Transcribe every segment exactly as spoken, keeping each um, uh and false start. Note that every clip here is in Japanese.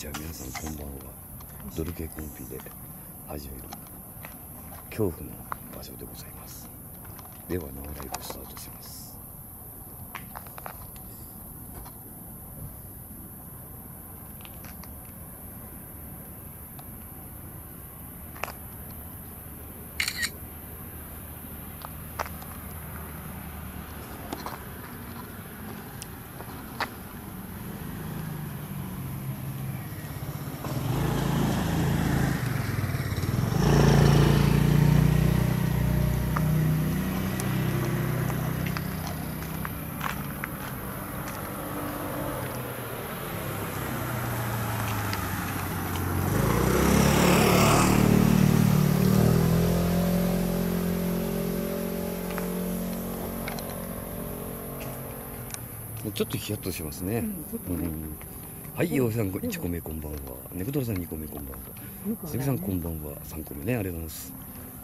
ちは。皆さんこんばんは。ドルケコンピで始める恐怖の場所でございます。では生ライブスタートします。ちょっとヒヤッとしますね。うん、はい、ようさんいちこめこんばんは。ねぶとらさんにこめこんばんは。すみさんこんばんは。さんこめね、ありがとうございます。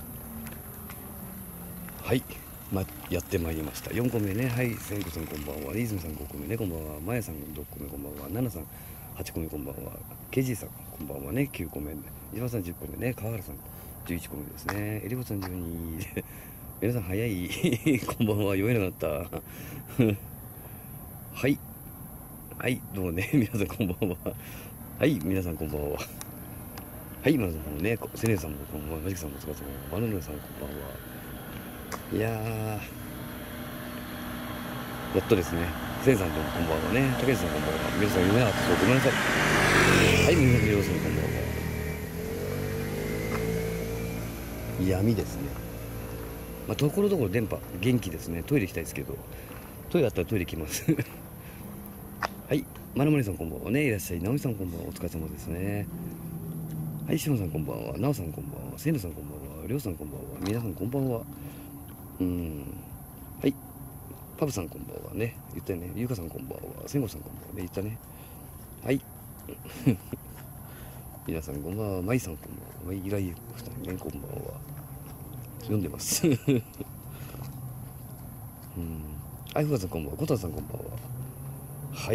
はい、ま、やってまいりました。よんこめね、はい、せんこさんこんばんは。リズムさんごこめね、こんばんは。まやさんろっこめこんばんは。ななさんはちこめこんばんは。ケジーさんこんばんはね、きゅうこめ。伊沢さんじゅっこめね、川原さんじゅういちこめですね。エリボさんじゅうに。皆さん早い。こんばんは、酔えなかった。はい。はい、どうもね、皆さんこんばんは。はい、皆さんこんばんは。はい、皆さんもね、セネさんもこんばんは。マジックさんもお疲れ様。バナナさんこんばんは。いやー、やっとですね。セネさんともこんばんはね。竹内さんこんばんは。皆さん読めなかったそう、ごめんなさい。はい、皆さん、ようさんこんばんは。闇ですね。まあ、ところどころ電波、元気ですね。トイレ行きたいですけど、トイレあったらトイレ行きます。はい、まるまるさんこんばんはね、いらっしゃい。なおみさんこんばんは、お疲れ様ですね。はい、しまさんこんばんは、なおさんこんばんは、せいのさんこんばんは、りょうさんこんばんは、皆さんこんばんは。うん、はい、パブさんこんばんはね、言ったよね。ゆうかさんこんばんは、せんごさんこんばんはね、言ったね。はい。皆さんこんばんは、まいさんこんばんは、いらいふたりね、こんばんは。読んでます。うん、はい、ふわさんこんばんは、こたさんこんばんは。はい。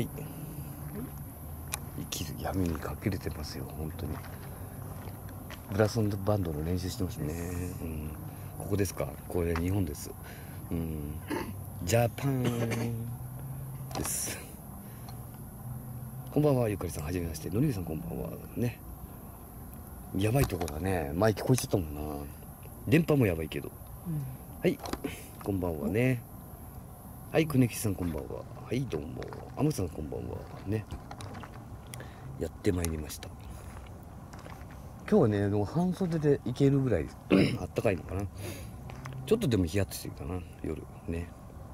生きる闇に隠れてますよ、本当に。ブラスバンドの練習してますね。うん、ここですか。これ日本です。うん、ジャパンです。こんばんは、ゆかりさん、はじめまして。のりみさん、こんばんは。ね。やばいとこだね。前聞こえちゃったもんな。電波もやばいけど。うん、はい、こんばんはね。はい、くねきさん、こんばんは。はい、どうも。あむさん、こんばんは。ね。やってまいりました。今日はね、でも半袖でいけるぐらいあったかいのかな。ちょっとでもヒヤッとしてるかな、夜ね。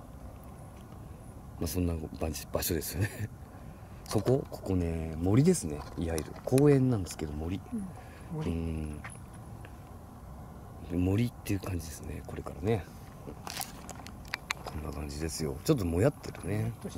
まあそんな場所ですよね。そこここね、森ですね。いわゆる公園なんですけど、森、うん、森、うん、森っていう感じですね。これからね、こんな感じですよ。ちょっともやってるね。うん、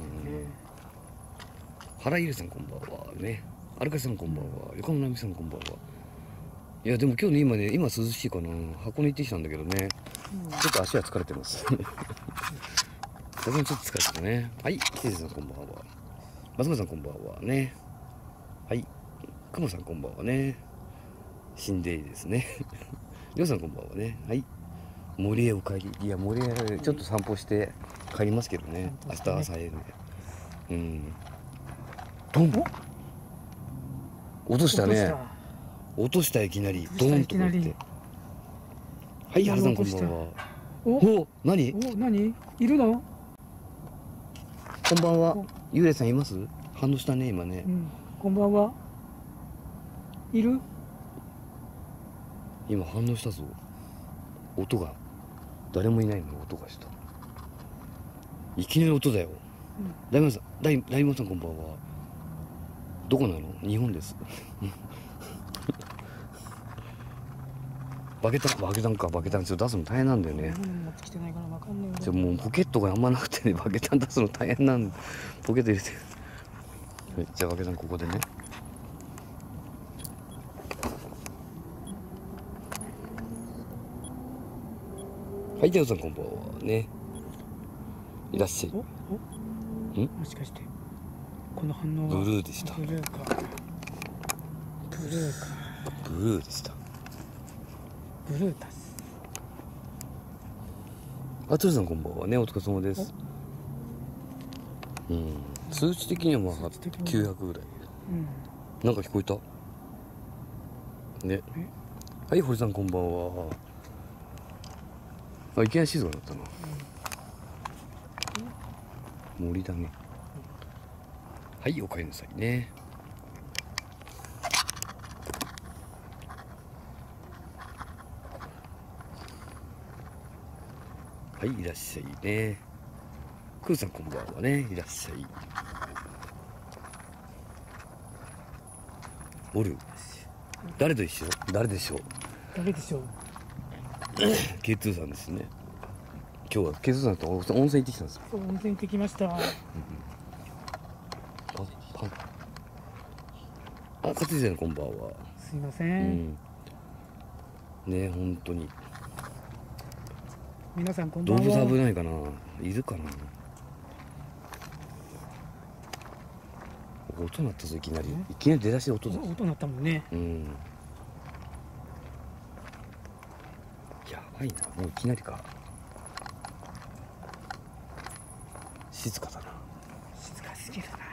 原ゆりさんこんばんはね。アルカさんこんばんは。横野奈美さんこんばんは。いやでも今日ね、今ね、今涼しいかな。箱根行ってきたんだけどね、うん、ちょっと足は疲れてます。僕もちょっと疲れてるね。はい、ケイジさんこんばんは。松村さんこんばんはね。はい、くもさんこんばんはね。死んでいいですね。りょうさんこんばんはね。はい、森へお帰り。いや、森へちょっと散歩して帰りますけどね。明日朝早いので。うん。ドン。落としたね。落としたいきなりドーンとこうやって。はい、原さんこんばんは。おお、何？ お、何？いるの？ こんばんは。ゆうれいさんいます？反応したね今ね。 うん、こんばんは。いる？ 今反応したぞ。音が誰もいないのに音がした。いきなり音だよ。うん、大門さん、大大門さんこんばんは。どこなの？日本です。バケタン、バケタンか、バケタンちょっと出すの大変なんだよね。じゃもうポケットがあんまなくてね、バケタン出すの大変なんで、ポケット入れて。はい、じゃあバケタンここでね。はい、ジャオさんこんばんはね。いらっしゃい。 ん？もしかしてこの反応はブルーでした。 ブルーか。 ブルーか。 ブルーでした。 ブルータス。 あ、鶴さんこんばんはね、お疲れ様です。うん、数値的にはまあきゅうひゃくぐらい。 うん。 なんか聞こえたね。はい、堀さんこんばんは。あ、いきなり静かになったな。森だね。はい、おかえりなさいね。はい、いらっしゃいね。クーさんこんばんはね、いらっしゃい。おる。誰と一緒？誰でしょう？ 誰でしょう。 ケイツー さんですね。今日はケイツー さんと温泉行ってきたんですよ。 そう、温泉行ってきました。 パンパン。あ、勝地さんこんばんは。 すいませ。 うんん。ね、本当に。 皆さんこんばんは。 動物危ないかな。いるかな。音鳴ったぞいきなり。いきなり出だし音だ。 音鳴ったもんね。 うん。やばいな、もういきなりか。静かだな。 静かすぎるな。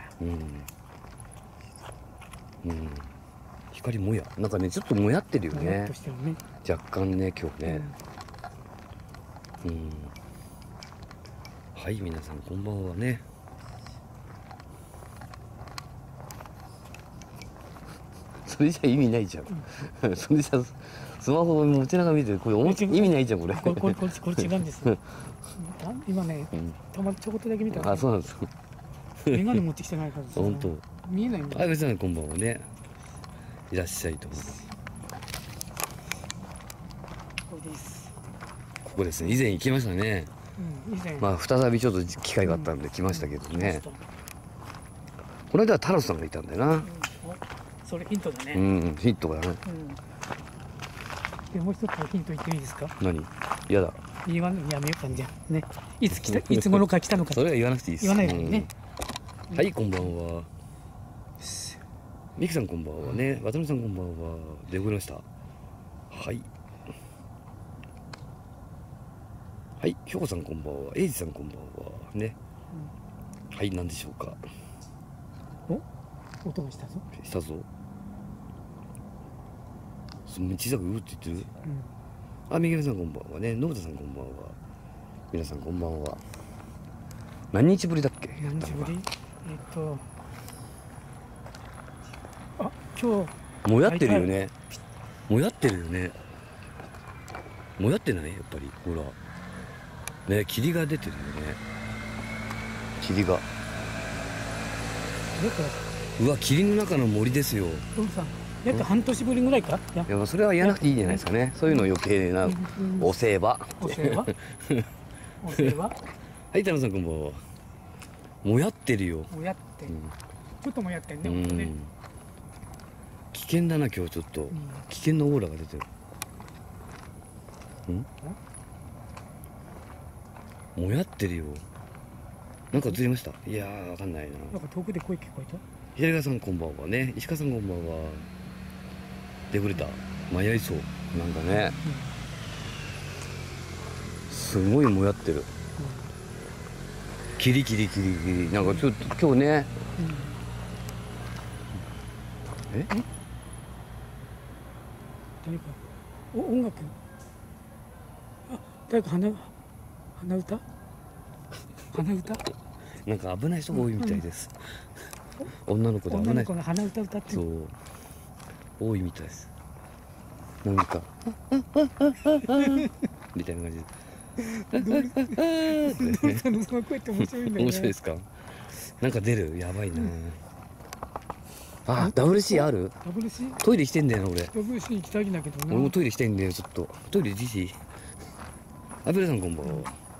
うん。うん。光もや、なんかね、ちょっともやってるよもやっねと。してるね。 若干ね、今日ね。うん。はい、皆さんこんばんはね。それじゃ意味ないじゃん。うん、それじゃスマホ持ちながら見てるこれおも意味ないじゃんこれ。 これこれこれこれ違うんですよ。今ね、 うん、 たまちょこっとだけ見たら、 あ、そうなんです。 眼鏡持ってきてないからさ。 本当。 見えないんだ。 はい、皆さんこんばんはね。いらっしゃいと思う。 ここです。 ここですね。以前行きましたね。 うん、以前。 まあ再びちょっと機会があったんで来ましたけどね。この間はタロスさんがいたんだよな。 うん、それヒントだね。 うん、ヒントがね。 うん。でもう一つヒント言っていいですか？ 何？やだ。 言わんやめようかんじゃんね。いつ来たいつ頃か来たのか。 それは言わなくていいです。 言わないからね。 うん、はい、こんばんは。ミキさんこんばんはね。渡辺さんこんばんは。出遅れました。はい。はい、ひょこさんこんばんは。エイジさんこんばんは。ね。うん、はい、何でしょうか。 お？音がしたぞ。 したぞ。小さくうって言ってる。うん、あ、みげみさんこんばんはね。のぶたさんこんばんは。皆さんこんばんは。何日ぶりだっけ？ 何日ぶり？えっと。あ、今日。 もやってるよね。もやってるよね。もやってない？やっぱり。ほら。ね、霧が出てるよね。霧が。うわ、霧の中の森ですよ。 どうさん。約半年ぶりぐらいか。 いや、それは言わなくていいじゃないですかね。そういうの余計なお世話。 お世話。お世話。 はい、田野さんこんばんは。もやってるよ。 もやって。ちょっともやってんね。ね。 危険だな今日ちょっと。危険なオーラが出てる。ん？もやってるよ。なんか映りました。いやー、わかんないな。 なんか遠くで声聞こえた。 左川さんこんばんはね。石川さんこんばんは。出くれた。迷いそう。なんかね。うん、すごいもやってる。うん、キリキリキリキリ。なんかちょっと今日ね。うん、え？誰か。お、音楽。あ、誰か鼻鼻歌？鼻歌？なんか危ない人が多いみたいです。うん、女の子で危ない。女の子が鼻歌歌ってる。そう。多いみたいです。なんかみたいな感じで。ドルさんのその声って面白いんだよね。面白いですか？なんか出る？やばいな。うん、あ、ダブルシー ある？ダブルシー？トイレしてんだよな俺。ダブルシー 行きたいんだけどな。俺もトイレしたいんだよちょっと。トイレじじ。あ、ベルさんこんばんは。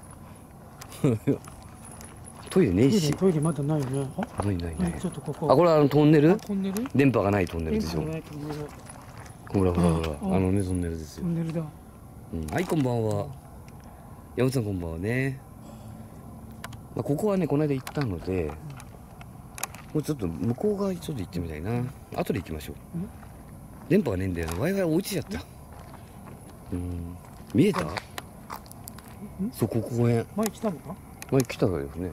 トイレねえし。トイレまだないね。ないないない。ちょっとここ。あ、これはあのトンネル？トンネル？電波がないトンネルでしょ。ほらほらほら、あのねトンネルですよ。トンネルだ。うん、はいこんばんは。山本さんこんばんはね。まあここはねこの間行ったので、もうちょっと向こう側ちょっと行ってみたいな。後で行きましょう。 電波がねえんだよね。 Wi-Fi 落ちちゃった。うん見えた？そう、ここ公園前来たのか？ 前来たよね。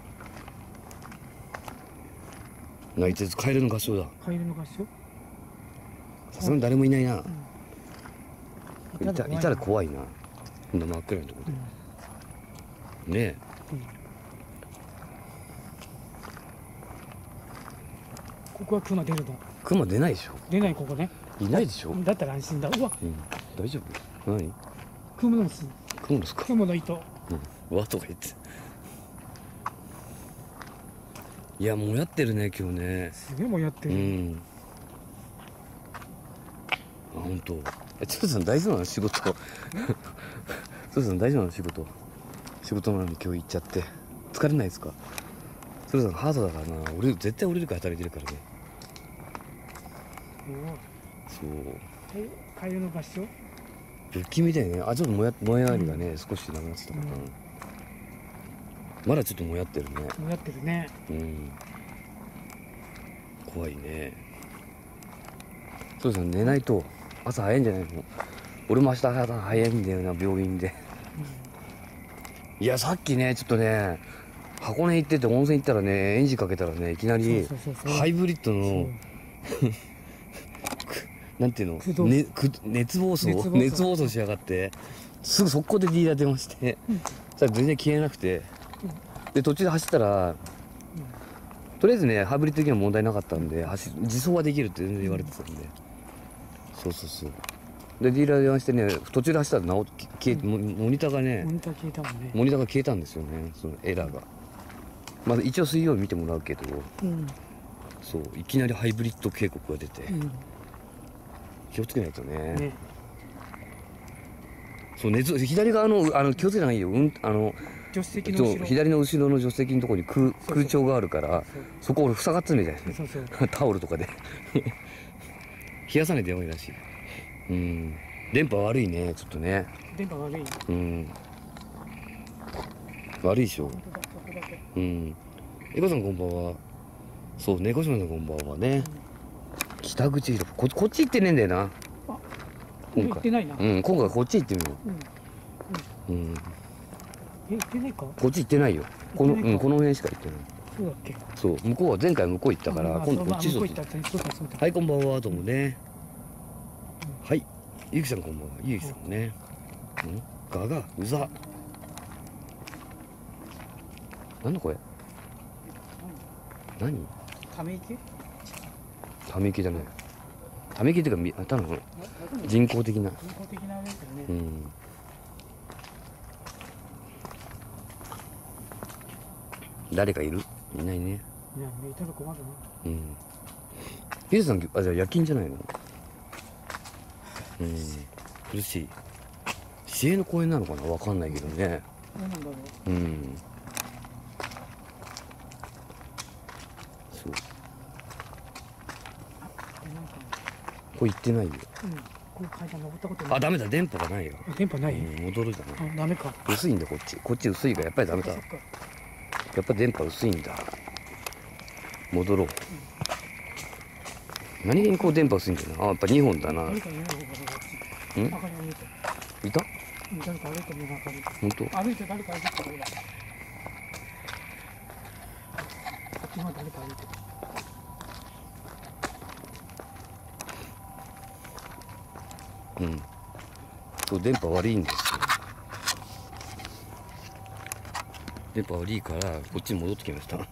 あいつカエルの合唱だ。 カエルの合唱？ さすがに誰もいないな。 うん、 いたいたら怖いな。こんな真っ暗なとこで、ねえ、 うん、ここはクマ出るの？ クマ出ないでしょ。 出ない。ここね、 いないでしょ。 だったら安心だ。うわ、 うん、大丈夫？何？ クモの巣、 クモの巣か。 クモの糸。 うん、わとか言って。いや、もやってるね今日ね。 すげえもやってる。 うん。あ、本当。え、つるさん大丈夫なの仕事？つるさん大丈夫なの仕事？仕事なのに今日行っちゃって疲れないですか？つるさんハードだからな。俺絶対降りるから働いてるからね。そう。 カエルの合唱？ 不気味だよね。あ、ちょっともやもやりがね、うん、少しなくなってたかな、うん、まだちょっともやってるね。 もやってるね。 うん。怖いね。そうですね、寝ないと朝早いんじゃないの？俺も明日朝早いんだよな、病院で、うん、いやさっきねちょっとね箱根行ってて温泉行ったらねエンジンかけたらねいきなりハイブリッドのなんていうの、ね、く熱暴走熱暴走しやがってすぐ速攻でディーラー出まして、うん、それ全然消えなくて、うん、で途中で走ったら、うん、とりあえずねハイブリッド的には問題なかったんで走自走はできるって全然言われてたんで、うん、そうそうそう。でディーラー電話してね途中で走ったら直消え、うん、モニターがねモニター消えたもんね。 モニターが消えたんですよね、そのエラーが。まあ一応水曜日見てもらうけど、うん、そういきなりハイブリッド警告が出て、うん、気をつけないと ね, ねそう熱左側のあの気をつけないよ、うん、あの助手席の後ろ、 左の後ろの助手席のところに 空, 空調があるから、そこを塞がってるみたいな、そうそうタオルとかで冷やさないでよいらしい。うん、電波悪いねちょっとね。 電波悪い。 うん、悪いでしょ。うん。エコさんこんばんは。そう、猫島さんこんばんはね。うん、北口広ここっち行ってねえんだよな。 あ、今回行ってないな。 うん、今回こっち行ってみよう。うん。うん、 え、行ってないか？ こっち行ってないよ。この、うん、この辺しか行ってない。 そうだっけ？ そう、向こうは前回向こう行ったから、今度こっち行った。はい、こんばんは、どうもね。はい、ゆきさんこんばんは。ゆきさんね。うん、ガガうざ。なんだこれ。何？ ため池？ ため池じゃない。ため池っていうか、ただの人工的な。 人工的なあれですよね。 うん。誰かいる？いないね。 いや、いたら困るな。 うん。ヒデさん、あ、じゃあ夜勤じゃないの？うん。苦しい。市営の公園なのかな、わかんないけどね。 どうなんだろう。 うん。そう。これ行ってないよ。 うん。こう階段登ったことない。 あ、ダメだ、電波がないよ。 電波ない？ うん、戻るだな。 あ、ダメか。 薄いんだ、こっち。こっち薄いから、やっぱりダメだ。やっぱ電波薄いんだ。戻ろう。うん、何気にこう電波薄いんだよな。あ、やっぱにほんだな。うん？いた？ 誰か歩いてるのが明るい。 本当？ 歩いて誰か歩いてる。こっちの誰か歩いてる。 うん。そう、電波悪いんですよ。電波悪いからこっちに戻ってきました。い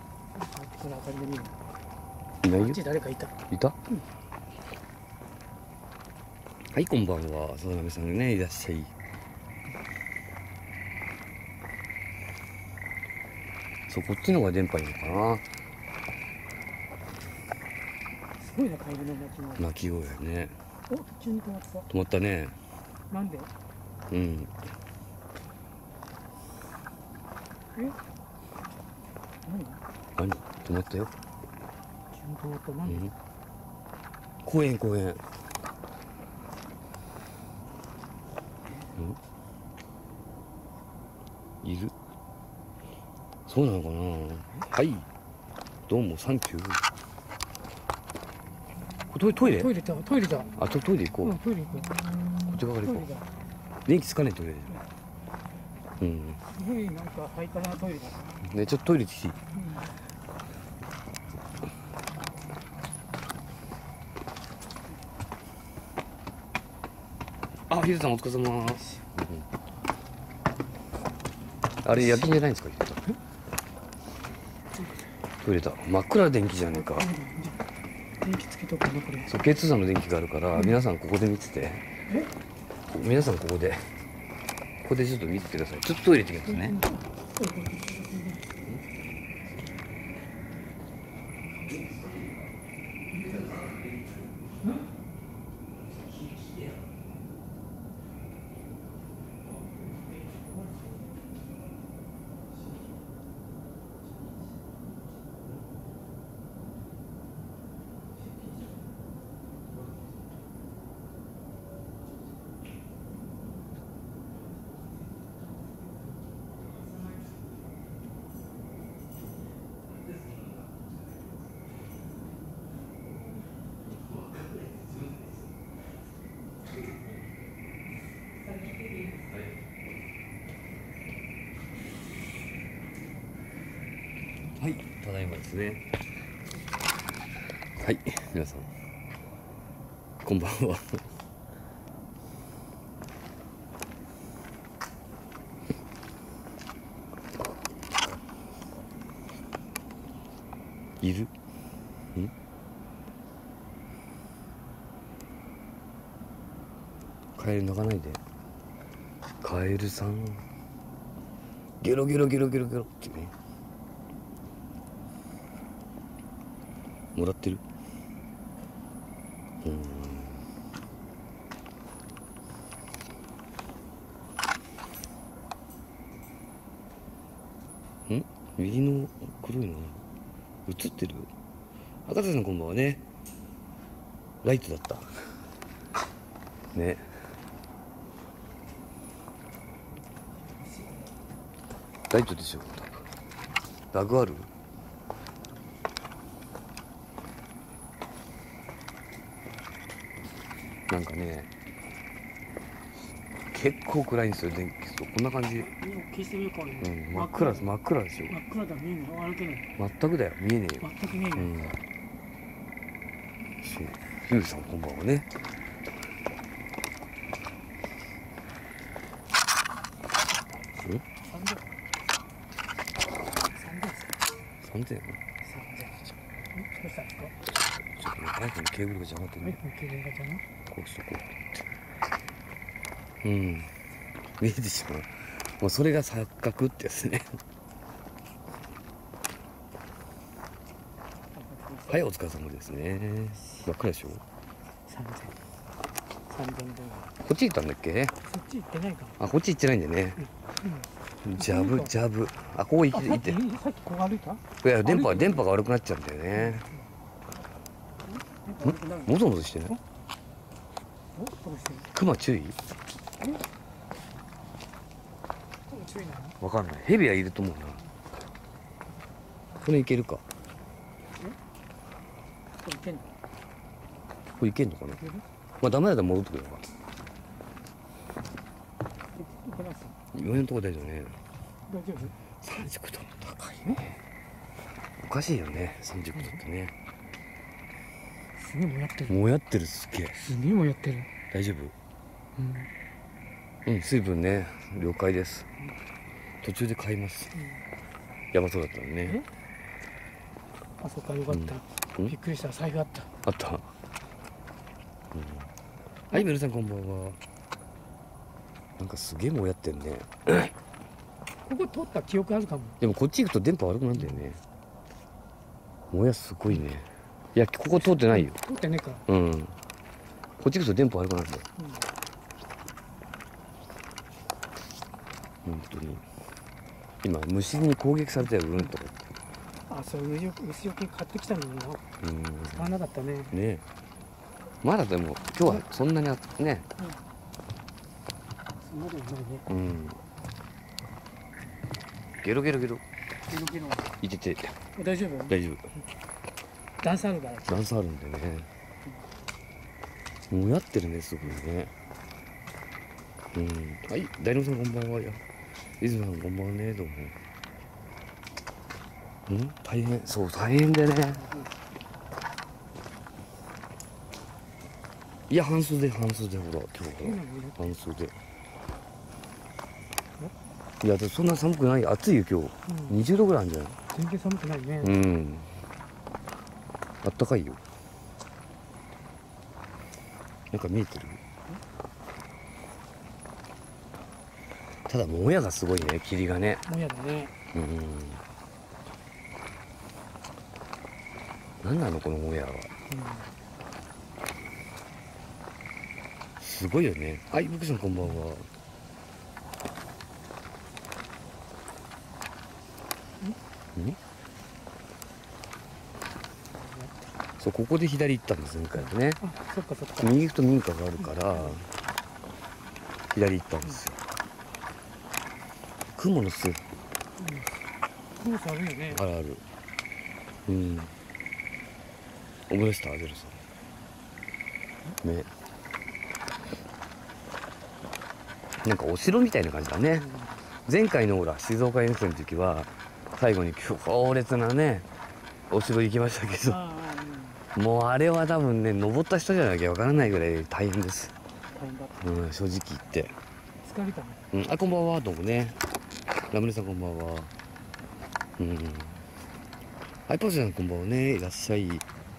ないよ。 こっち誰かいた。 いた？うん、はい、こんばんは。佐々さんね、いらっしゃい。そう、こっちの方が電波いいのかな。 すごいな、カエルの鳴き声。 鳴き声ね。 お、途中に止まった。 止まったね。 なんで？ うん。 え？ 何？何？止まったよ。 急に止まった。何？うん、 公園公園。うん？いる？そうなのかな。はい。どうもサンキュー。こトイトイレトイレだトイレだ。 あとトイレ行こう、 うんトイレ行こう。 こっち側から行こトイレだ。 う。電気つかないトイレうんすごいなんかハイカラなトイレだ。 ねちょっとトイレ行ってきていい？あ、ヒデさんお疲れ様、うん、あれ夜勤じゃないんですかヒデさん？トイレだ。真っ暗な電気じゃねえか。 電気つけとくなこれ。 そう、ケーツーさんの電気があるから、皆さんここで見てて。 え？ 皆さんここで。ここでちょっと見ててください。ちょっとトイレ行ってきますね。はい、ただいまですね。はい、皆さんこんばんは。いる？ん？カエル鳴かないで。カエルさんゲロゲロゲロゲロゲロってね。もらってる？うん。ん？右の黒いの映ってる？赤田さんこんばんはね。ライトだったね。ライトでしょ。ラグある？なんかね結構暗いんですよ電気。こんな感じ。 消してみようかね。 うん、真っ暗真っ暗ですよ。 真っ暗だ見えない。歩けない。 全くだよ、見えねえよ。 全く見えない。 うん。そう、ゆうさんこんばんはね。うん？三千。三千？三千？ どうしたんですか？ ちょっとね、バイクのケーブルが邪魔ってはい、 ね。 ケーブルが邪魔。 こうしとこう。うん。見えてしまう。もうそれが錯覚ってやつね。はい、お疲れ様ですね。真っ暗でしょ。 三千。三千分。 こっち行ったんだっけ？ そっち行ってないか。 あ、こっち行ってないんだよね。ジャブジャブ。あ、ここ行って行って。 さっきこう歩いた？ いや、電波電波が悪くなっちゃうんだよね。ん？もぞもぞしてない？クマ注意？わかんない。ヘビはいると思うな。これいけるか。 これいけんの？ これいけんのかな。まあダメだったら戻ってくるのか。上のとこ大丈夫ね。 大丈夫？ さんじゅうきゅうど高いね。おかしいよね、さんじゅうきゅうどってね。 すげえもやってる。 もやってる、すげえ。 すげえもやってる。 大丈夫？うん、うん、水分ね、了解です。途中で買います。やばそうだったのね。 あ、そっか、よかった。びっくりした、財布あった。 あった。うん、はい、皆さんこんばんは。なんかすげえもやってんね。 ここ通った記憶あるかも。 でもこっち行くと電波悪くなるんだよね。もやすごいね。いや、ここ通ってないよ。 通ってねえか。 うん。こっち行くと電波悪くなるんだよ。本当に。今虫に攻撃されたよ、うんとか言って。 あ、そう、虫よけ買ってきたのにな。うん。使わなかったね。ねえ。まだでも今日はそんなにね。うん。 そんなでもないね。 うん。ゲロゲロゲロ。 ゲロゲロ。 いてて。 大丈夫？ 大丈夫。 段差あるから。 段差あるんでね。 もうやってるね、すごいね。うん。はい、大野さんこんばんは。いや、泉さんこんばんはね、どうも。うん大変、そう、大変でね。いや、半袖、半袖、ほら、今日ほら、半袖。いや、でもそんな寒くない、暑いよ、今日。 うん、 にじゅうどぐらいあるんじゃない？ 全然寒くないね。 うん。あったかいよ。なんか見えてる？ただ、もやがすごいね、霧がね。 もやだね。 うん。なんなの、このもやは。 うん、 すごいよね。はい、僕さんこんばんは。んそう、ここで左行ったんです、前回でね。 あ、そっかそっか。 右行くと民家があるから、左行ったんですよ。雲の巣、 コースあるよね。 あるある。うん。思い出した、ゼロさん。ね。なんかお城みたいな感じだね。前回のほら、静岡遠征の時は、最後に強烈なね、お城行きましたけど、 ああ、 もうあれは多分ね、登った人じゃなきゃわからないぐらい大変です。 大変だった。 うん、正直言って。 疲れたね。 うん、あ、こんばんは、どうもね。ラムネさんこんばんは。うん。はい、パチさんこんばんはね。いらっしゃい。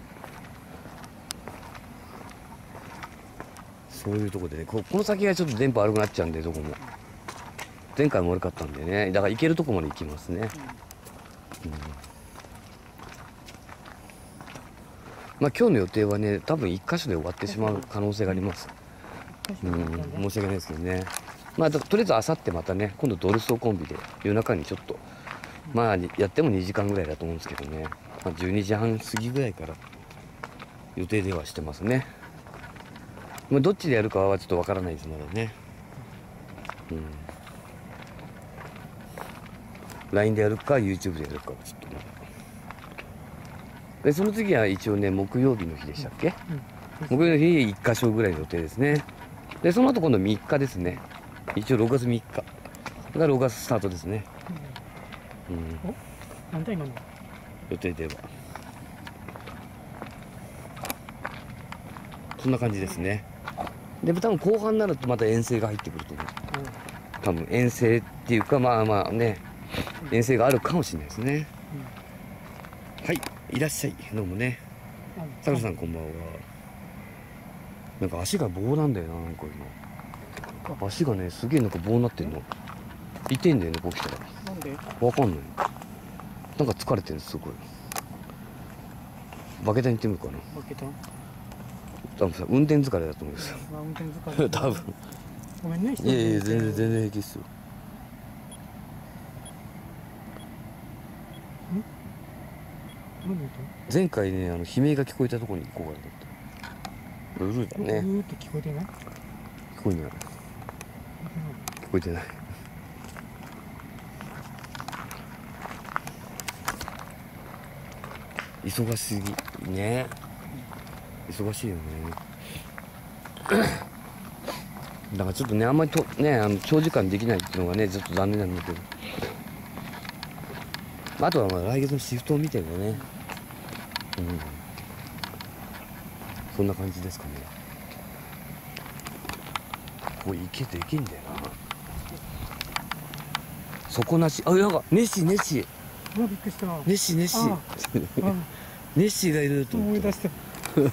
そういうとこでね、こ、この先がちょっと電波悪くなっちゃうんで、どこも。前回も悪かったんでね。だから行けるとこまで行きますね。うん。まあ今日の予定はね、多分一箇所で終わってしまう可能性があります。うん、申し訳ないですけどね。まあ、とりあえずあさってまたね、今度ドルソーコンビで夜中にちょっと、まあやってもにじかんぐらいだと思うんですけどね、まあ、じゅうにじはん過ぎぐらいから予定ではしてますね。まあ、どっちでやるかはちょっとわからないです、まだね。うん。ライン でやるか YouTube でやるかはちょっとまだ。で、その次は一応ね、木曜日の日でしたっけ、うん、木曜日の日いっ箇所ぐらいの予定ですね。で、その後今度みっかですね。一応ろくがつみっかがろくがつスタートですね。うん。 お、なんだ今の予定では。そんな感じですね。で、多分後半になるとまた遠征が入ってくると思う。多分遠征っていうか、まあまあね、遠征があるかもしれないですね。うん、はい、いらっしゃい。どうもね。さくらさんこんばんは。なんか足が棒なんだよな、なんか今。足がね、すげえなんか棒になってんの。痛いんだよね、こう来たら。 なんで？ わかんない。なんか疲れてる、すごい。バケタン行ってみるかな。 バケタン？ 多分さ、運転疲れだと思うんですよ。 まあ、運転疲れ。 多分。 ごめんね、 いやいや、全然、全然平気っすよ。前回ね、あの悲鳴が聞こえたところに行こうかなと思って。うるだね。 うーって聞こえてない？ 聞こえない。聞こえてない。忙しすぎね。忙しいよね。だからちょっとね、あんまりとね、あの長時間できないっていうのがね、ちょっと残念なんだけど。あとはまあ来月のシフトを見てるよね。うん。そんな感じですかね。ここ行けていけんだよな。底なし、あ、なんかネッシーネッシー。 うわ、びっくりした。 ネッシーネッシー。ネッシーがいると思い出した。一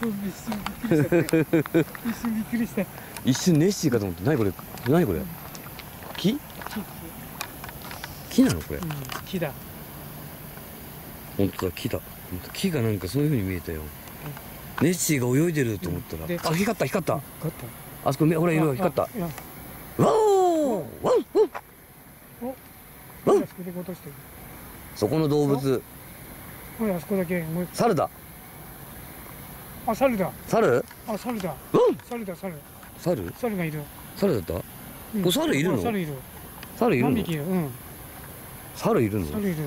瞬びっくりした。 一瞬ネッシーかと思って、何これ、何これ。木？木なのこれ。 うん、木だ。 本当だ、木だ。木がなんかそういう風に見えたよ。ネッシーが泳いでると思ったら、うん、あ、光った光った。 光った。 あそこほらいる光った。わおー、ワンお、お、あそこで落としてる。 そこの動物。 ほらあそこだけもう。 猿だ。 あ、猿だ。 猿？ あ、猿だ。 うん。 猿だ猿。 猿？ 猿がいる。 猿だった？これ猿いるの？ 猿いる。 猿いるの？ 何匹いる？うん。 猿いるの？ 猿いる。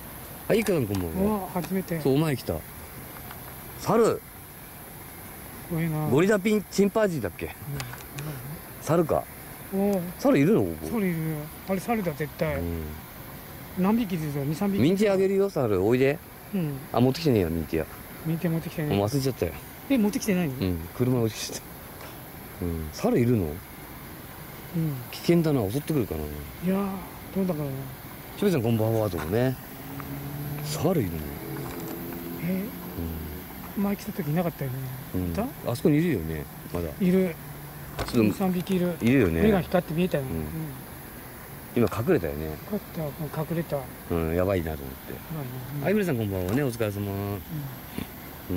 あ、いいかんこんばんは。 初めて。 そう、お前来た。猿。 怖いな。 ゴリラピンチンパンジーだっけ？猿か。 おお、 猿いるのここ？ 猿いる。あれ猿だ絶対。 うん、 何匹ですよ？二三匹。 ミンティアあげるよ猿、おいで。 うん。 あ、持ってきてねえよミンティア。 ミンティア持ってきてね。 もう忘れちゃったよ。 え、持ってきてないの？ うん、車落ちてた。うん、猿いるの？ うん。 危険だな、襲ってくるかな。 いやー、どうだからな。 ちょびさんこんばんはとかね。猿いるの？ えー、前来た時いなかったよね。 うん、 いた？ あそこにいるよね、まだ。 いる。 ちょっと三匹いる。 いるよね。 目が光って見えたよ。 うんうん。 今隠れたよね。 よかった、隠れた。 うん、やばいなと思って。 まはい、皆さんこんばんはね、お疲れ様。うん。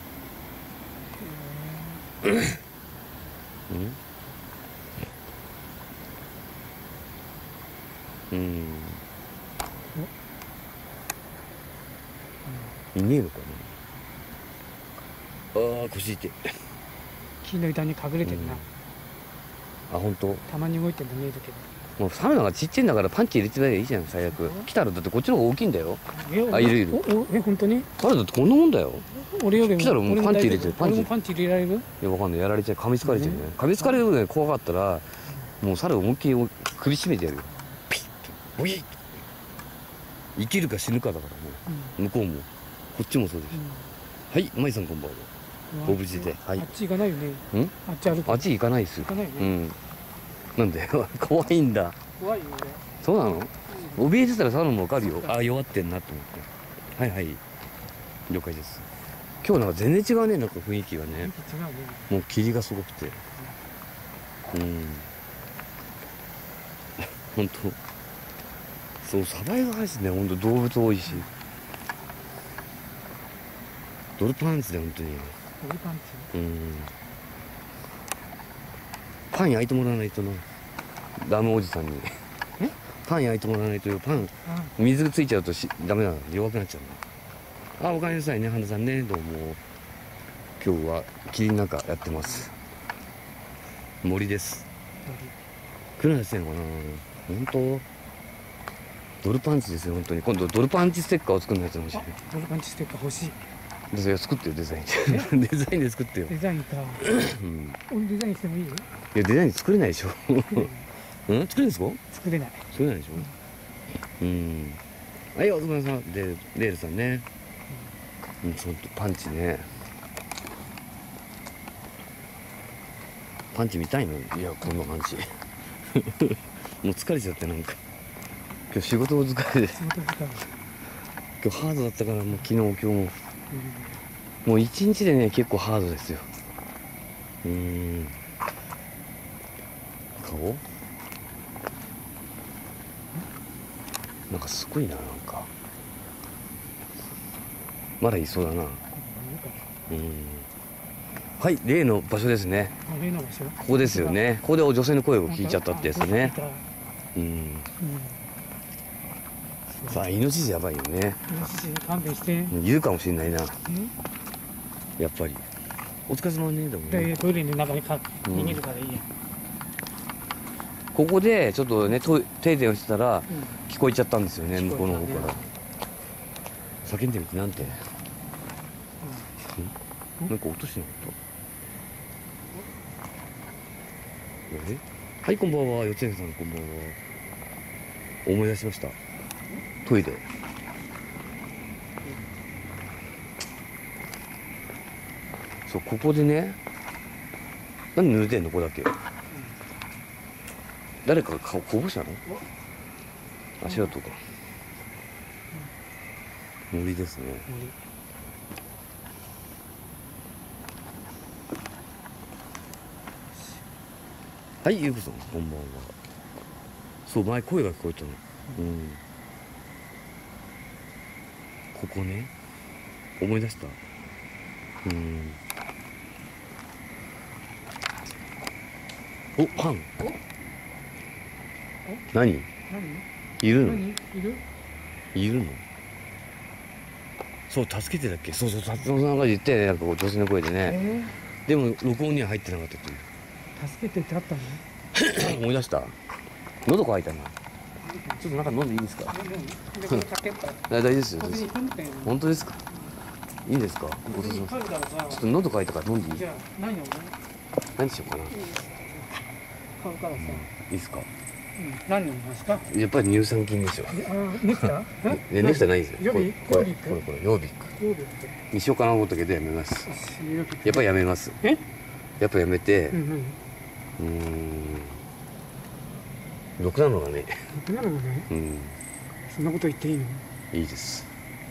うん。うん。いねえのかな。ああ、腰痛い。 木の板に隠れてるな。 あ、本当。 たまに動いても見えるけど。 もうサウナがちっちゃいんだからパンチ入れてばいいじゃん、最悪。来たらだってこっちの方が大きいんだよ。 え、 あ、いるいる。 おおえ、本当に？ あれだってこんなもんだよ。 俺よりも来たらもうパンチ入れてる。 パンチ。俺もパンチ入れられる？ いや、わかんない。やられちゃう。噛みつかれちゃうね。噛みつかれるのが怖かったら、もう猿思いっきり首絞めてやるよ。ピッと。おいっ生きるか死ぬかだからもう。向こうも。こっちもそうです。はい、舞さんこんばんは。ご無事で。はい。 あっち行かないよね。 ん？ あっち歩く。 あっち行かないっすよ。 行かないよね。 うん。なんで怖いんだ。 怖いよね。 そうなの？怯えてたら猿もわかるよ。あ、弱ってんなと思って。はいはい。了解です。今日なんか全然違うね、なんか雰囲気がね。 違うね。 もう霧がすごくて。うん。本当。そう、サバイバルですね。本当動物多いし。ドルパンチで本当に。 ドルパンチ。 うん。パン焼いてもらわないとな。ダメおじさんに。パン焼いてもらわないとよ。パン、水がついちゃうとしダメなの。弱くなっちゃうの。あ、おかえりなさいね、花さんね。どうも。今日は霧の中やってます。森です。来ないですね、この。本当。ドルパンチですよ、本当に。今度ドルパンチステッカーを作んないと欲しい。 ドルパンチステッカー欲しい。 デザイン作ってよ、デザイン。デザインで作ってよ。 デザインか。うん。俺デザインしてもいい？いや、デザイン作れないでしょ。うん、作れるんですか？ 作れない。 作れないでしょ。うん。はい、お疲れ様で、レールさんね。うん、ちょっとパンチね。パンチ見たいの？いや、こんなパンチ。もう疲れちゃってなんか。今日仕事疲れで。 仕事疲れ。 今日ハードだったからもう昨日今日も。うん、もう一日でね結構ハードですよ。うーん。顔？なんかすごいな、なんか。まだいそうだな。うん。はい、例の場所ですね。 例の場所？ ここですよね。ここで女性の声を聞いちゃったってやつね。うん。うん、さあ、イノシシやばいよね。 イノシシ勘弁して。 いるかもしれないな。やっぱり。お疲れ様ね、でもね。 トイレの中にか逃げるからいいや。 ここでちょっとね、停電をしてたら、聞こえちゃったんですよね、向こうの方から。叫んでみて、なんて。なんか落としてなかった？え？はい、こんばんは、四谷さん、こんばんは。思い出しました。トイレ。そう、ここでね、何濡れてんの、ここだけ。誰かが顔こぼしたの？足跡か。森ですね。はい、ゆうこさん、こんばんは。そう、前声が聞こえたの。うん。ここね。思い出した。うん。お、パン。何？何？いるの？ いる？ いるの？そう、助けてだっけ？そうそう、達郎さんが言ってね、なんかこう女性の声でね。えー、でも録音には入ってなかったという。 助けてってあったの？ 思い出した。喉乾いたな。ちょっとなんか飲んでいいですか？大丈夫ですよ。本当ですか？ いいですか。ごちそうさまです。ちょっと喉乾いたから飲んでいい？ じゃあ何をね何しようかな。 買うからさ、 いいですか。 何飲みますか？ やっぱり乳酸菌でしょ。 あ、ネクタ？ え、ネクタないですよ。 ヨビこれ、 ヨビックこれ、これ、ヨービック。 ヨービックにしようかな思ったけどやめます。 ヨービックやっぱりやめます。 え？ やっぱやめて、 うんうん。 うーん。ろくなのがね。 ろくなのがね、 うん。 そんなこと言っていいの？ いいです。